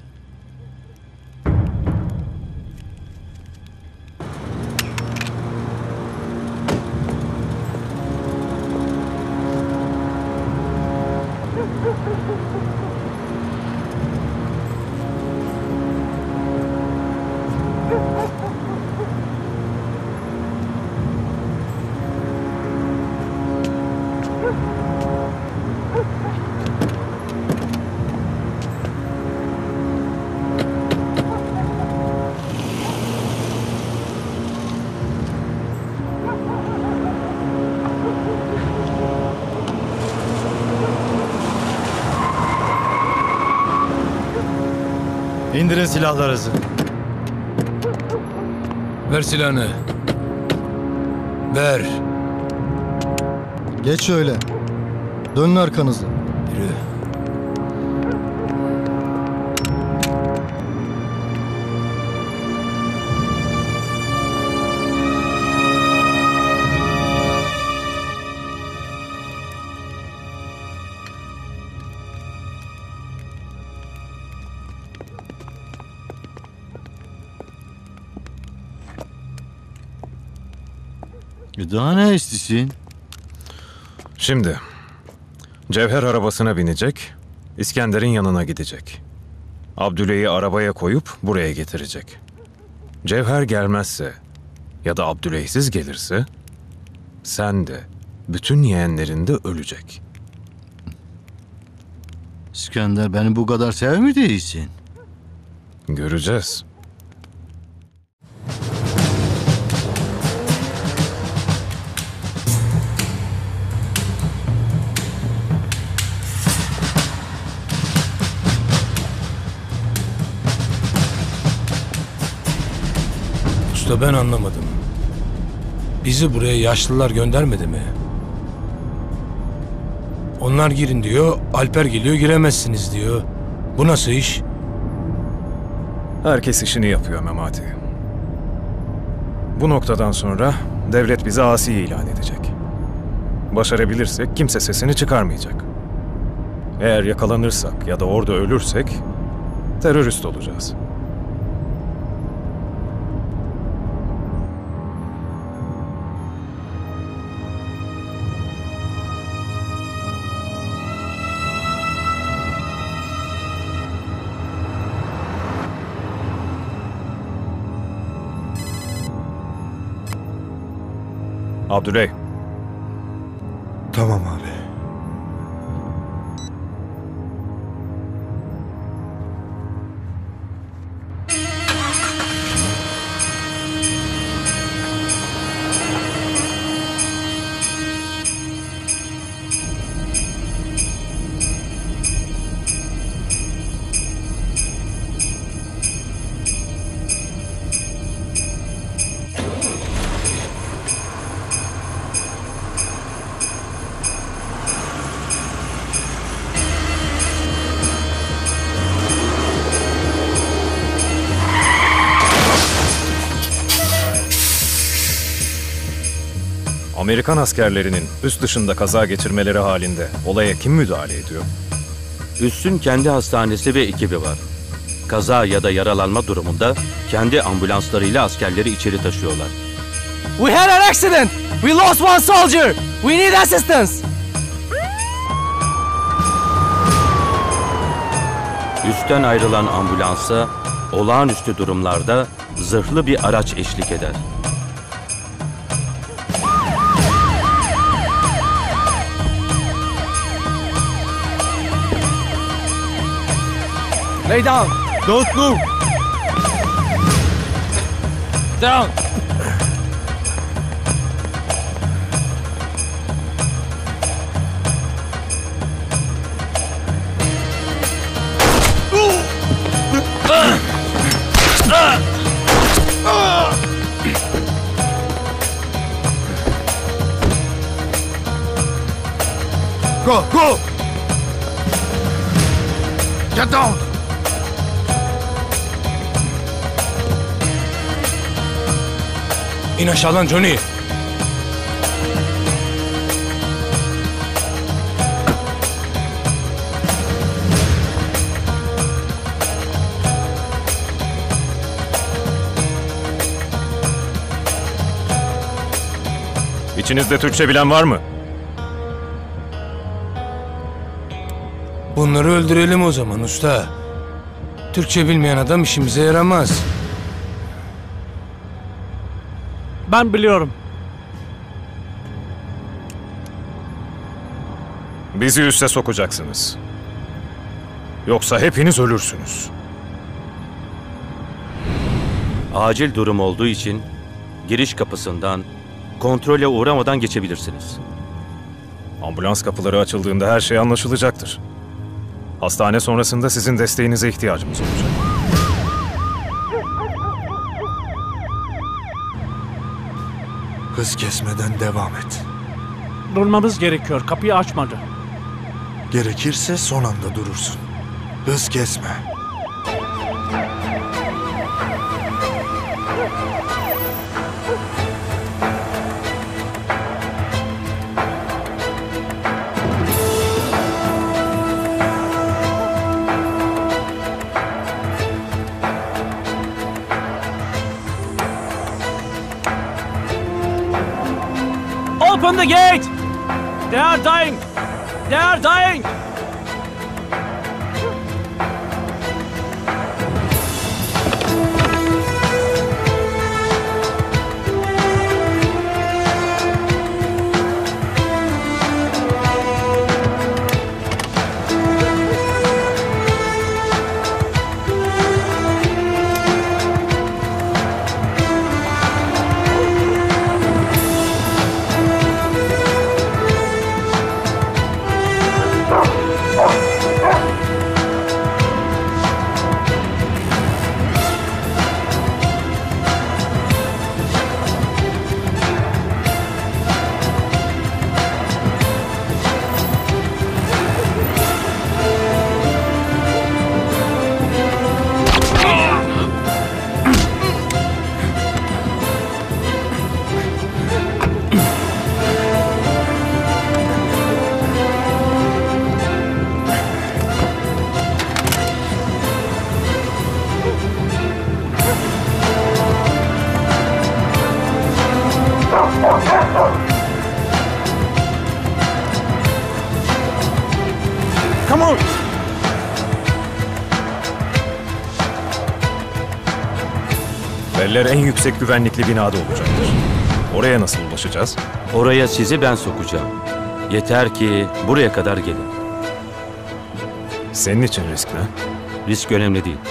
İndirin silahlarınızı. Ver silahını. Ver. Geç şöyle. Dönün arkanızı. Yürü. Daha ne istisin? Şimdi Cevher arabasına binecek, İskender'in yanına gidecek. Abdüley'i arabaya koyup buraya getirecek. Cevher gelmezse ya da Abdüley'siz gelirse sen de bütün yeğenlerin de ölecek. İskender beni bu kadar sevmi değilsin. Göreceğiz. Usta ben anlamadım. Bizi buraya yaşlılar göndermedi mi? Onlar girin diyor, Alper geliyor giremezsiniz diyor. Bu nasıl iş? Herkes işini yapıyor Memati. Bu noktadan sonra devlet bizi asi ilan edecek. Başarabilirsek kimse sesini çıkarmayacak. Eğer yakalanırsak ya da orada ölürsek terörist olacağız. Abdüley. Tamam abi. Amerikan askerlerinin üst dışında kaza geçirmeleri halinde olaya kim müdahale ediyor? Üssün kendi hastanesi ve ekibi var. Kaza ya da yaralanma durumunda kendi ambulanslarıyla askerleri içeri taşıyorlar. We had an accident. We lost one soldier. We need assistance. Üstten ayrılan ambulansa olağanüstü durumlarda zırhlı bir araç eşlik eder. Lay down. Don't move. Down. Go, go! Get down! İn aşağıdan Johnny. İçinizde Türkçe bilen var mı? Bunları öldürelim o zaman usta. Türkçe bilmeyen adam işimize yaramaz. Ben biliyorum. Bizi üste sokacaksınız. Yoksa hepiniz ölürsünüz. Acil durum olduğu için giriş kapısından kontrole uğramadan geçebilirsiniz. Ambulans kapıları açıldığında her şey anlaşılacaktır. Hastane sonrasında sizin desteğinize ihtiyacımız olacak. Hız kesmeden devam et. Durmamız gerekiyor. Kapıyı açmadı. Gerekirse son anda durursun. Hız kesme. Open the gate! They are dying! They are dying! Come on! Beller en yüksek güvenlikli binada olacaktır. Oraya nasıl ulaşacağız? Oraya sizi ben sokacağım. Yeter ki buraya kadar gelin. Senin için risk ne? Risk önemli değil.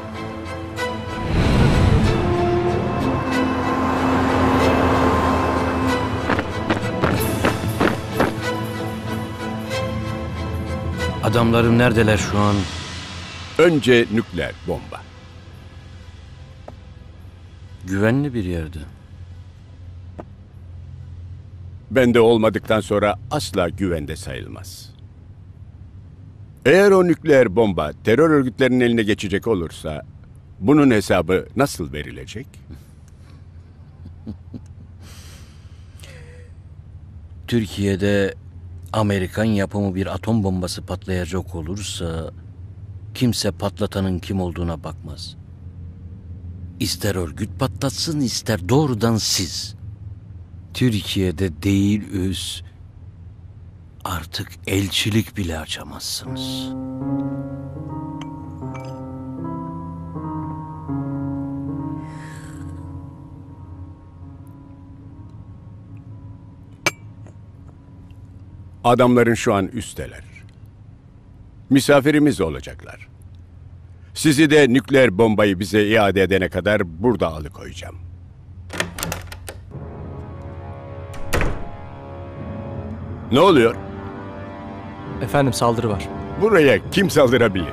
Adamlarım neredeler şu an? Önce nükleer bomba. Güvenli bir yerde. Bende olmadıktan sonra asla güvende sayılmaz. Eğer o nükleer bomba terör örgütlerinin eline geçecek olursa bunun hesabı nasıl verilecek? Türkiye'de Amerikan yapımı bir atom bombası patlayacak olursa kimse patlatanın kim olduğuna bakmaz. İster örgüt patlatsın, ister doğrudan siz. Türkiye'de değil üs, artık elçilik bile açamazsınız. Adamların şu an üstteler. Misafirimiz olacaklar. Sizi de nükleer bombayı bize iade edene kadar burada alıkoyacağım. Ne oluyor? Efendim, saldırı var. Buraya kim saldırabilir?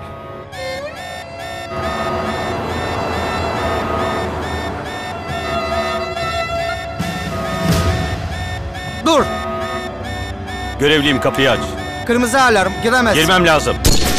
Dur! Görevliyim, kapıyı aç. Kırmızı alarm, giremez. Girmem lazım.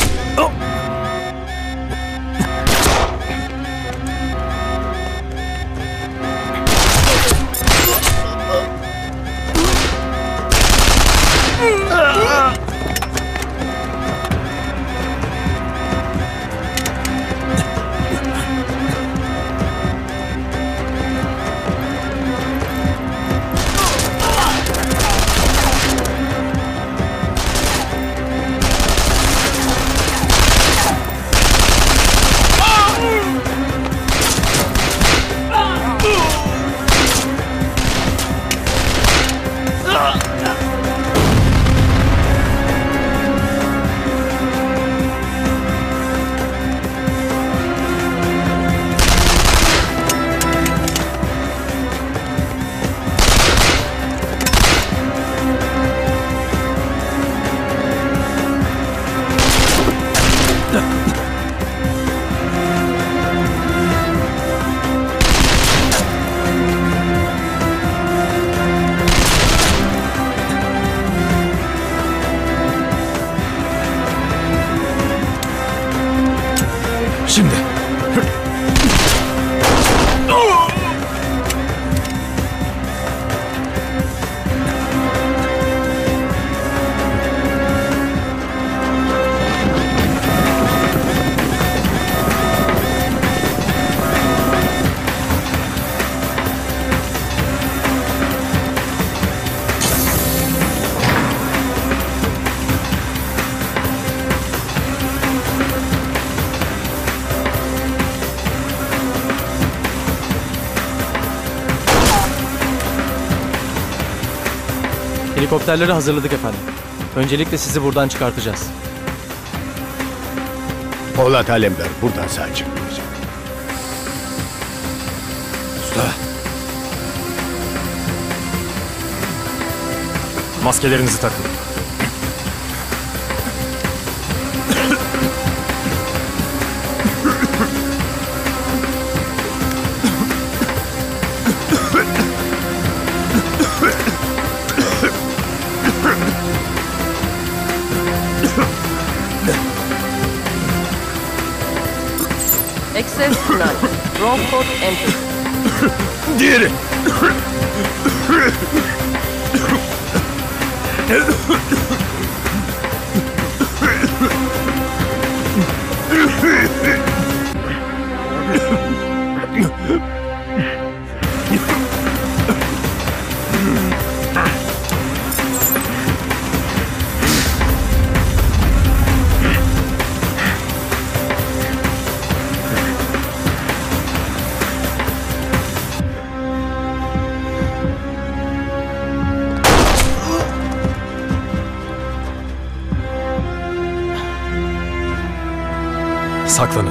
Şimdi. Helikopterleri hazırladık efendim. Öncelikle sizi buradan çıkartacağız. Polat Alemdar buradan sağ çıkmayacak. Usta. Maskelerinizi takın. Access denied. Wrong code entered. Diğeri. Saklanın.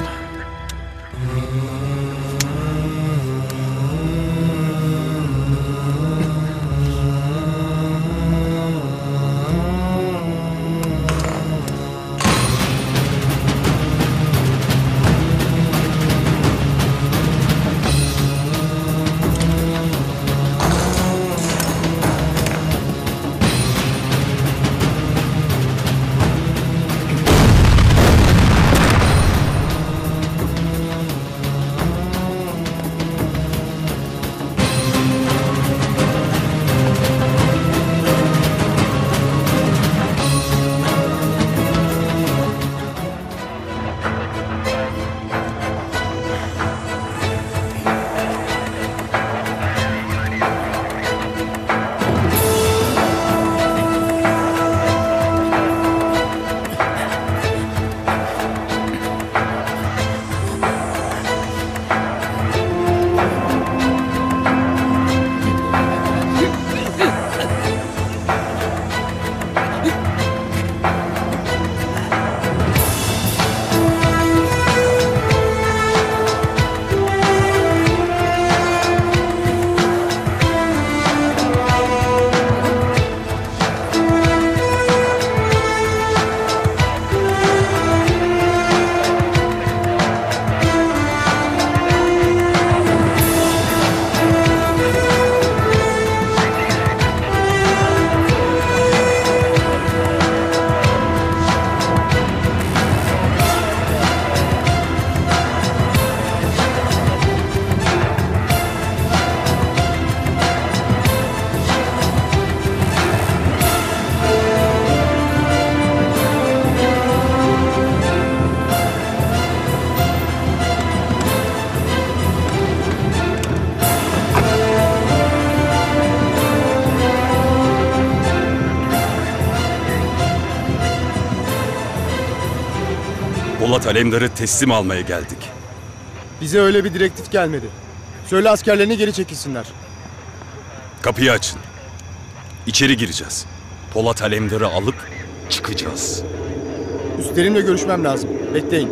Polat Alemdar'ı teslim almaya geldik. Bize öyle bir direktif gelmedi. Söyle askerlerini geri çekilsinler. Kapıyı açın. İçeri gireceğiz. Polat Alemdar'ı alıp çıkacağız. Üstlerimle görüşmem lazım. Bekleyin.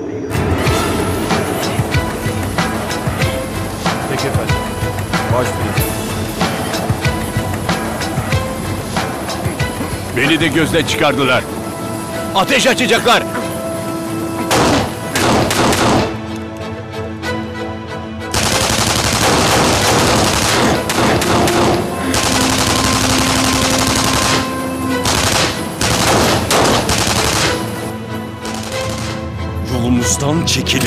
Peki efendim. Başlayın. Beni de gözden çıkardılar. Ateş açacaklar. Yolumuzdan çekilin.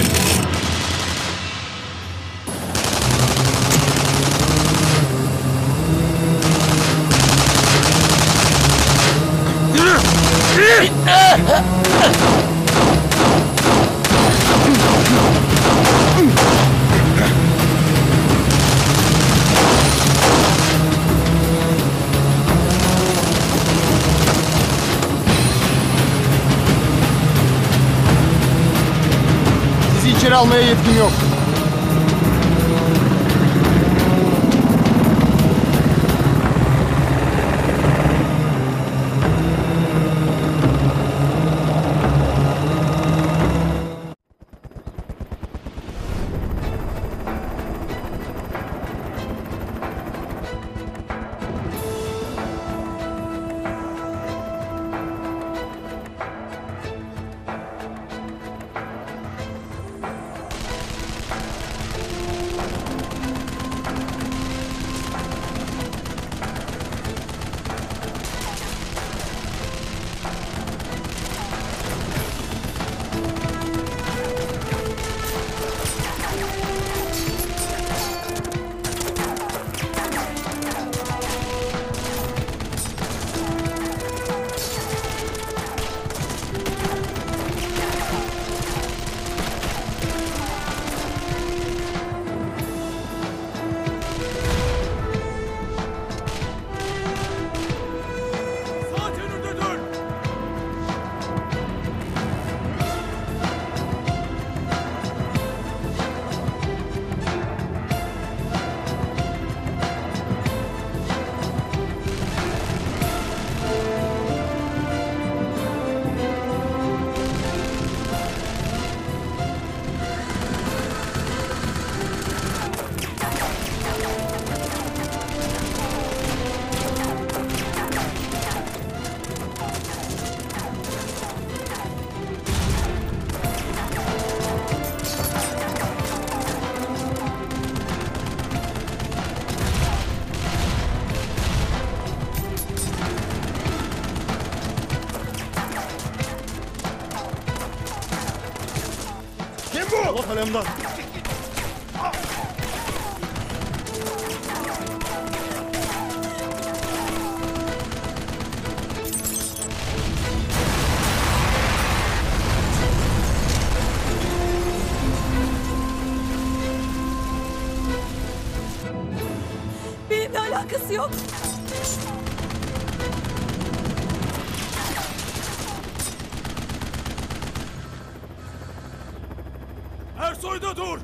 Sizi içeri almaya yetkim yok. Polat Alemdar. Benimle alakası yok. Ersoy'da dur!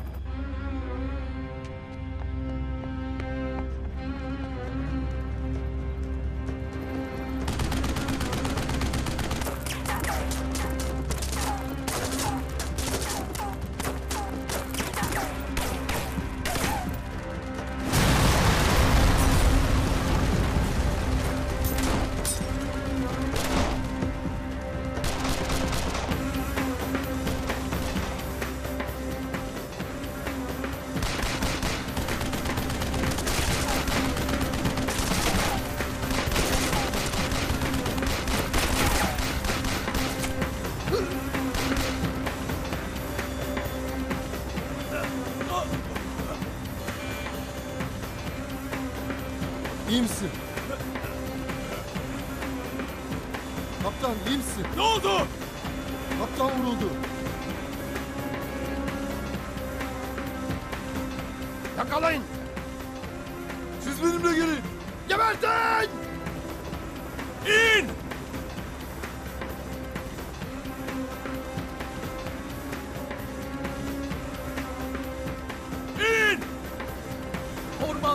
İyi misin? Kaptan iyi misin? Ne oldu? Kaptan vuruldu. Yakalayın! Siz benimle gelin. Gebertin! İn!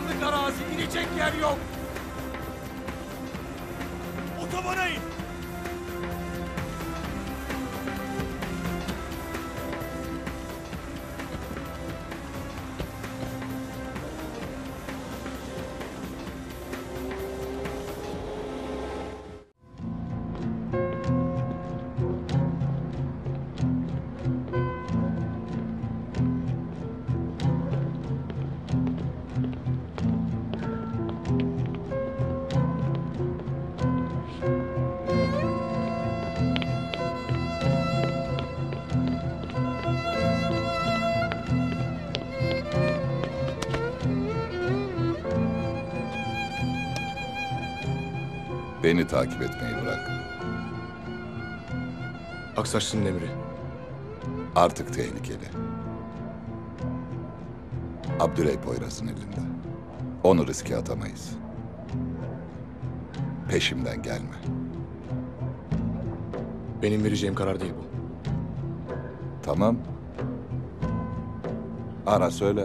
ormanlık arazi, inecek yer yok. Otobana in. Beni takip etmeyi bırak. Aksaçlı'nın emri. Artık tehlikeli. Abdüley Poyraz'ın elinde. Onu riske atamayız. Peşimden gelme. Benim vereceğim karar değil bu. Tamam. Ara söyle.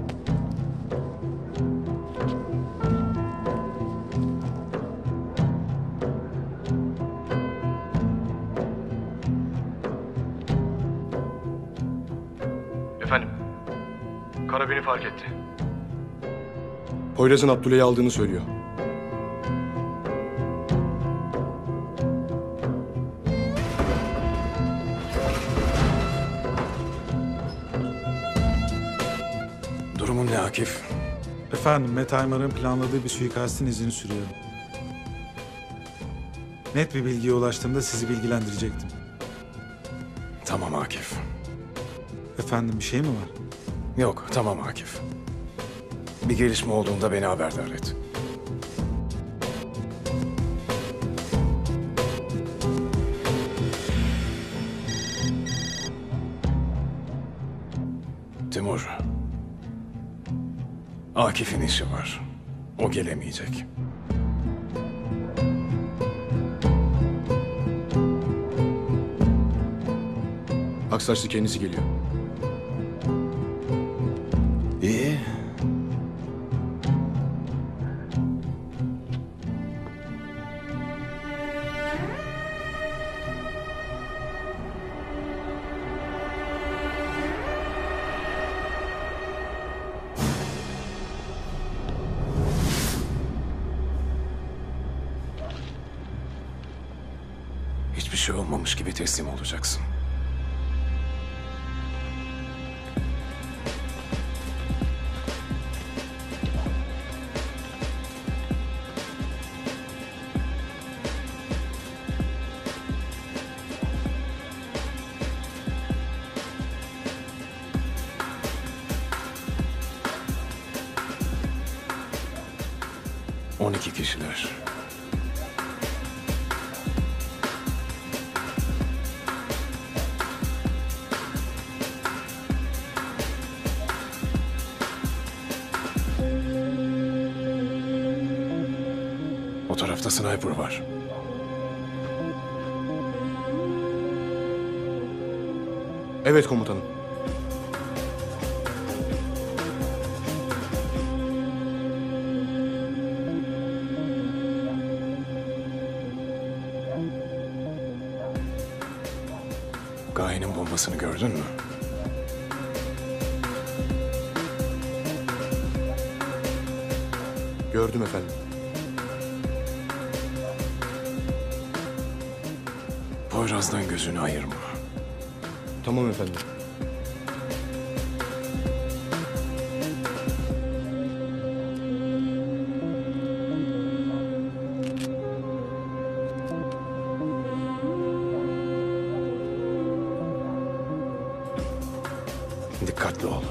Efendim, Kara beni fark etti. Poyraz'ın Abdüley'i aldığını söylüyor. Durumun ne Akif? Efendim, Metheimer'ın planladığı bir suikastin izini sürüyorum. Net bir bilgiye ulaştığımda sizi bilgilendirecektim. Tamam Akif. Efendim, bir şey mi var? Yok, tamam Akif. Bir gelişme olduğunda beni haberdar et. Timur. Akif'in işi var. O gelemeyecek. Aksaçlı kendisi geliyor. İyi. Hiçbir şey olmamış gibi teslim olacaksın. ...12 kişiler. O tarafta sniper var. Evet komutanım. Gaye'nin bombasını gördün mü? Gördüm efendim. Poyraz'dan gözünü ayırma. Tamam efendim. Dikkatli ol.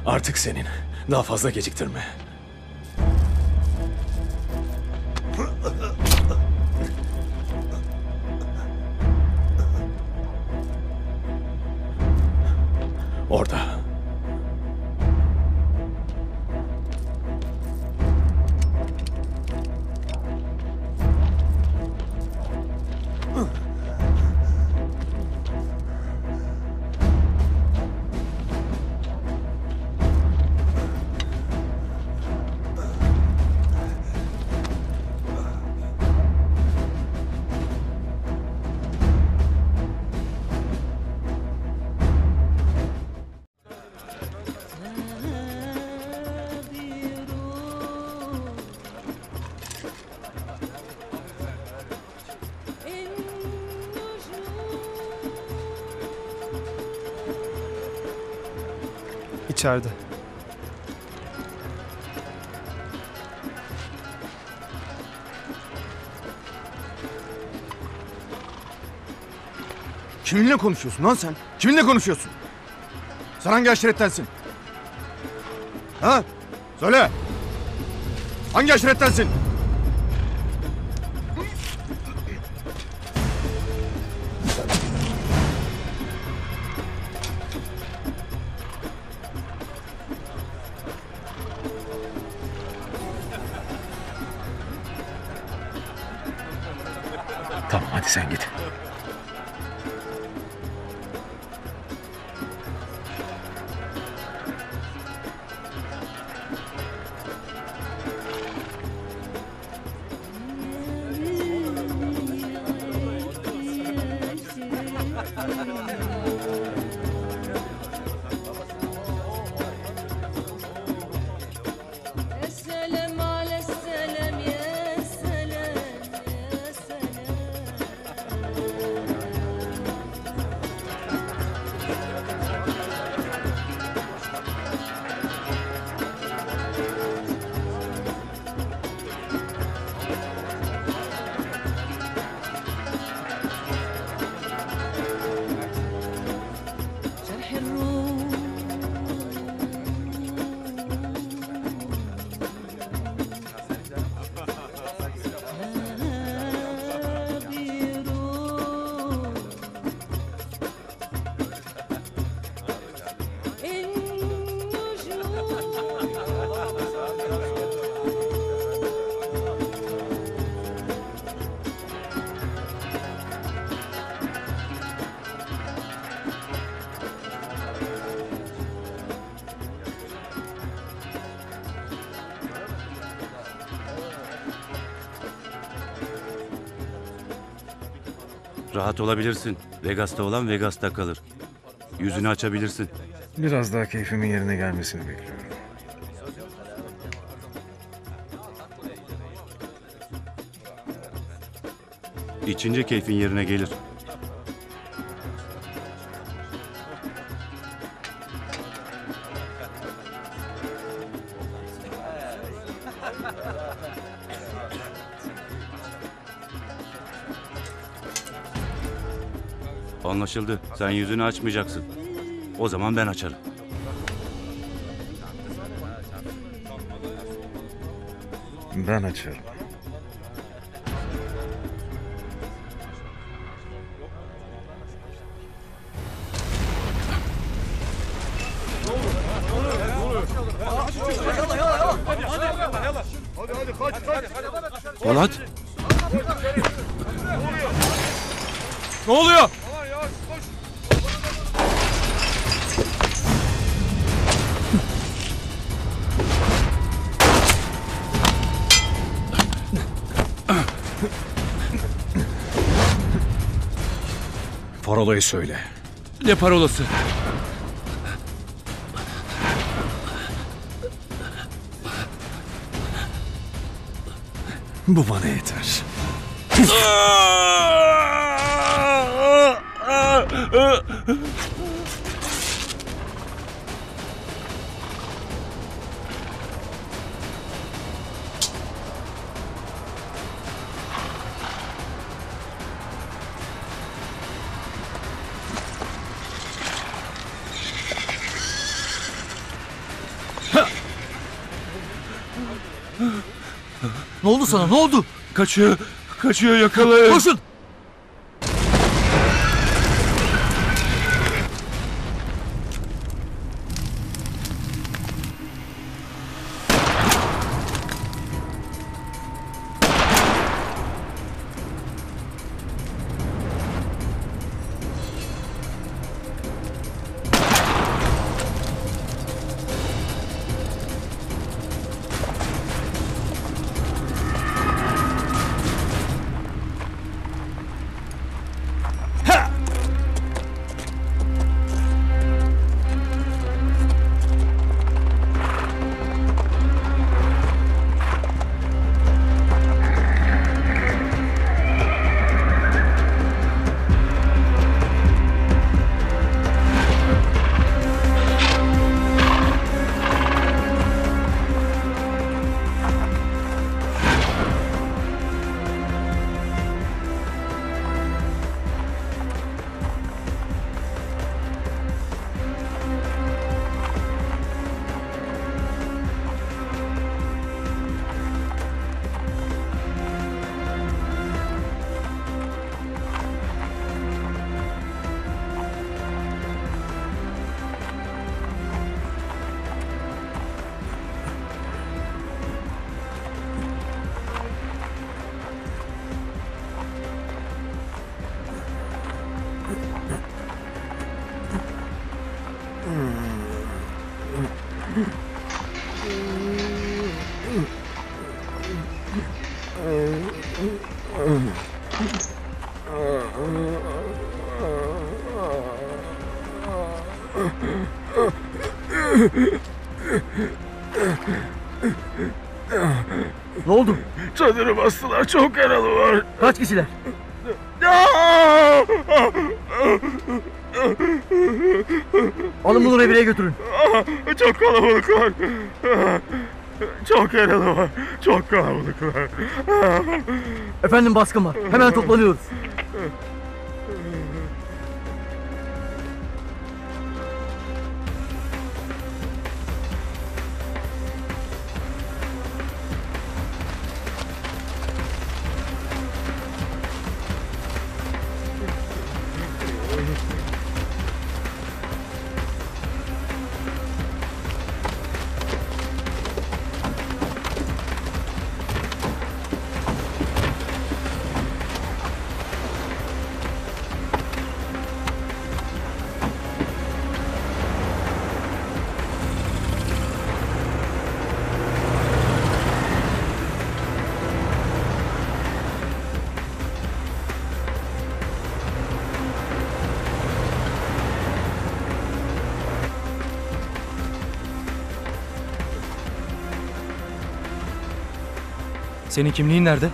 Artık senin. Daha fazla geciktirme. Orada. İçeride. Kiminle konuşuyorsun lan sen? Kiminle konuşuyorsun? Sen hangi aşirettensin? Ha? Söyle. Hangi aşirettensin? Tamam, hadi sen git. Selam aleyhisselam ya selam ya selam. جرح الروح Rahat olabilirsin. Vegas'ta olan Vegas'ta kalır. Yüzünü açabilirsin. Biraz daha keyfimin yerine gelmesini bekliyorum. İçince keyfin yerine gelir. Anlaşıldı. Sen yüzünü açmayacaksın. O zaman ben açarım. Ben açarım. Polat! Ne oluyor? Parolayı söyle. Ne parolası? Bu bana yeter. Ne oldu sana? Ne oldu? Kaçıyor yakalayın. Koşun! Ne oldu? Çadırı bastılar. Çok yaralı var. Kaç kişiler? Alın bunu revire götürün. Çok kalabalıklar. Çok yaralı var. Çok kalabalıklar. Efendim baskın var. Hemen toplanıyoruz. Senin kimliğin nerede?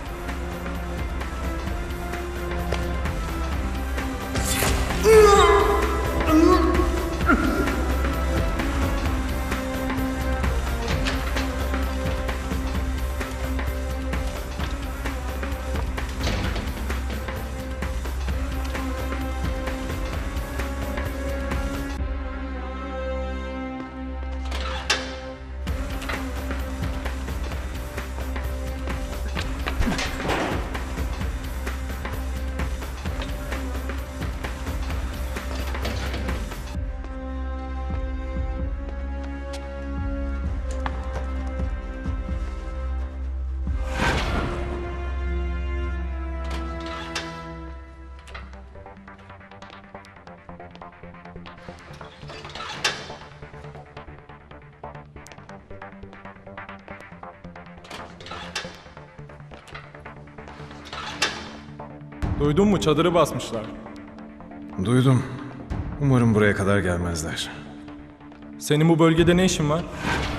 Duydun mu? Çadırı basmışlar. Duydum. Umarım buraya kadar gelmezler. Senin bu bölgede ne işin var?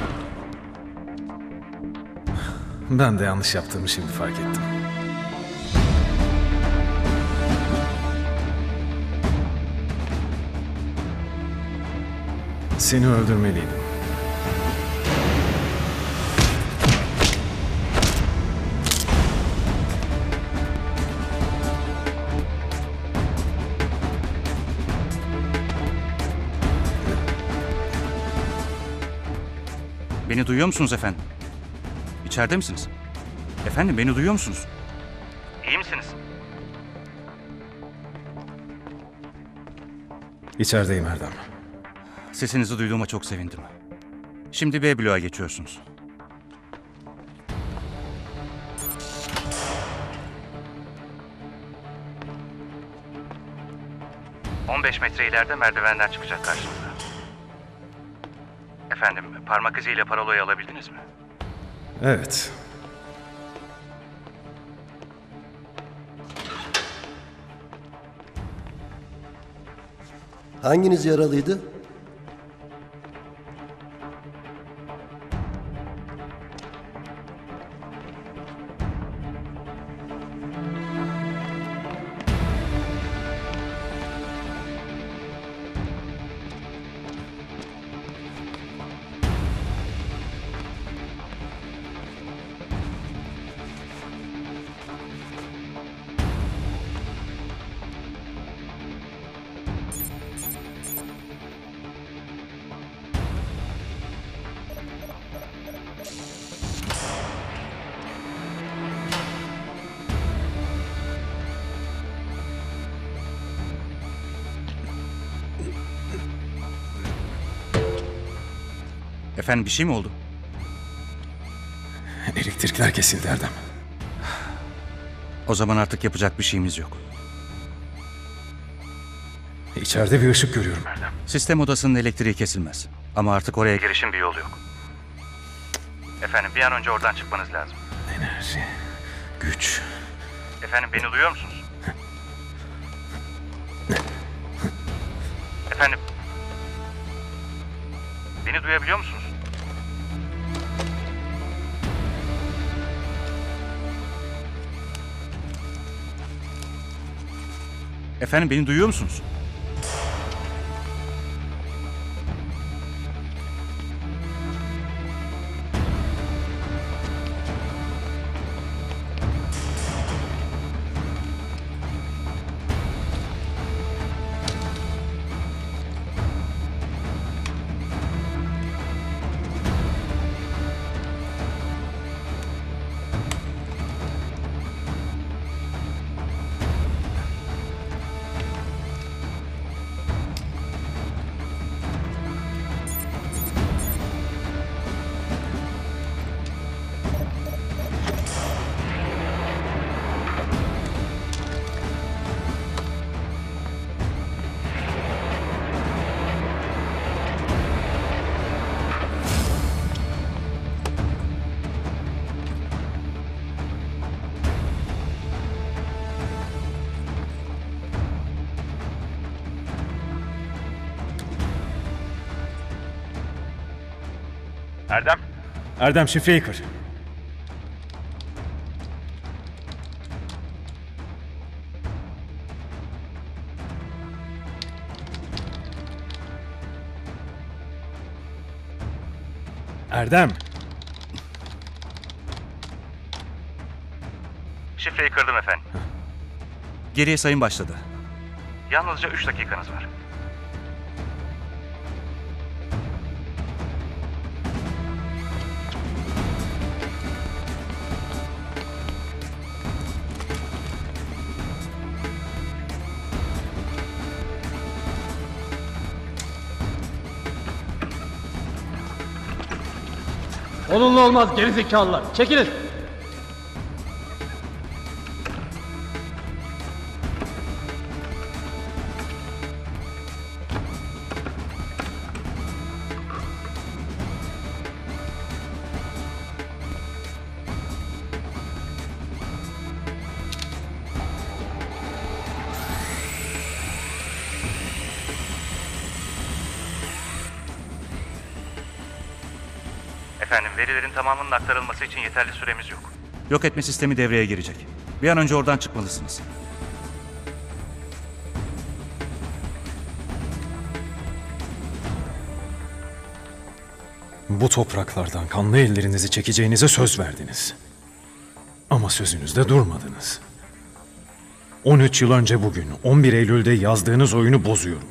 Ben de yanlış yaptığımı şimdi fark ettim. Seni öldürmeliydim. Beni duyuyor musunuz efendim? İçeride misiniz? Efendim beni duyuyor musunuz? İyi misiniz? İçerideyim Erdem. Sesinizi duyduğuma çok sevindim. Şimdi B bloğa geçiyorsunuz. ...15 metre ileride merdivenden çıkacak karşınıza. Efendim, parmak iziyle parolayı alabildiniz mi? Evet. Hanginiz yaralıydı? Efendim bir şey mi oldu? Elektrikler kesildi Erdem. O zaman artık yapacak bir şeyimiz yok. İçeride bir ışık görüyorum Erdem. Sistem odasının elektriği kesilmez. Ama artık oraya girişin bir yolu yok. Efendim bir an önce oradan çıkmanız lazım. Enerji, güç. Efendim beni duyuyor musunuz? Efendim. Beni duyabiliyor musunuz? Efendim beni duyuyor musunuz? Erdem. Erdem şifreyi kır. Erdem. Şifreyi kırdım efendim. Geriye sayım başladı. Yalnızca 3 dakikanız var. Onunla olmaz gerizekalılar. Çekilin. Efendim verilerin tamamının aktarılması için yeterli süremiz yok. Yok etme sistemi devreye girecek. Bir an önce oradan çıkmalısınız. Bu topraklardan kanlı ellerinizi çekeceğinize söz verdiniz. Ama sözünüzde durmadınız. 13 yıl önce bugün 11 Eylül'de yazdığınız oyunu bozuyorum.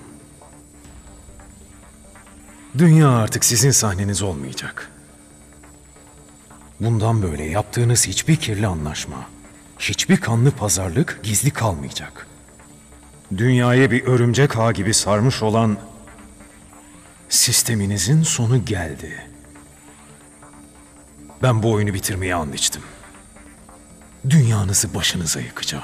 Dünya artık sizin sahneniz olmayacak. Bundan böyle yaptığınız hiçbir kirli anlaşma, hiçbir kanlı pazarlık gizli kalmayacak. Dünyaya bir örümcek ağı gibi sarmış olan sisteminizin sonu geldi. Ben bu oyunu bitirmeye and içtim. Dünyanızı başınıza yıkacağım.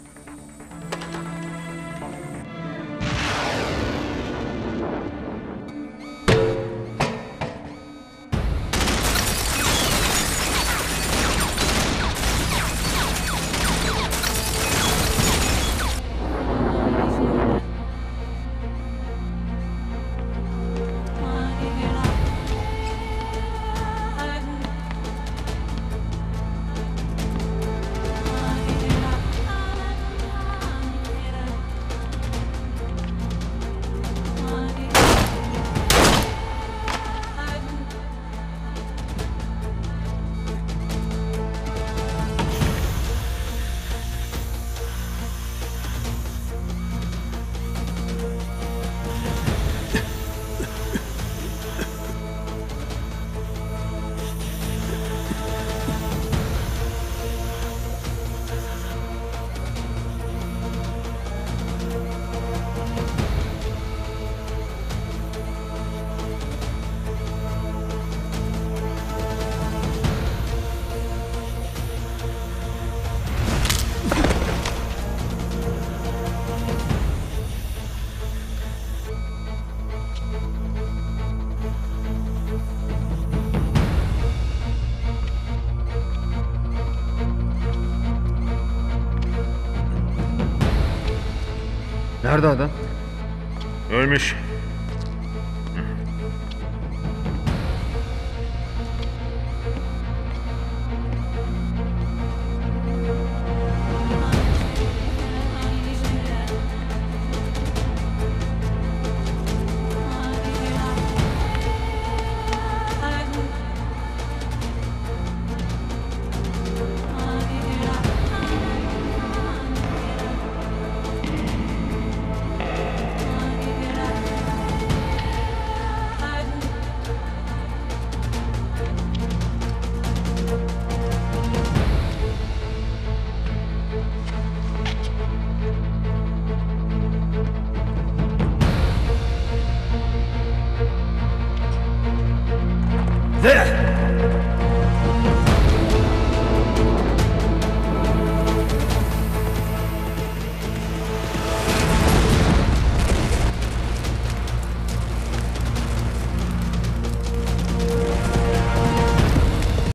Nerede adam? Ölmüş. There!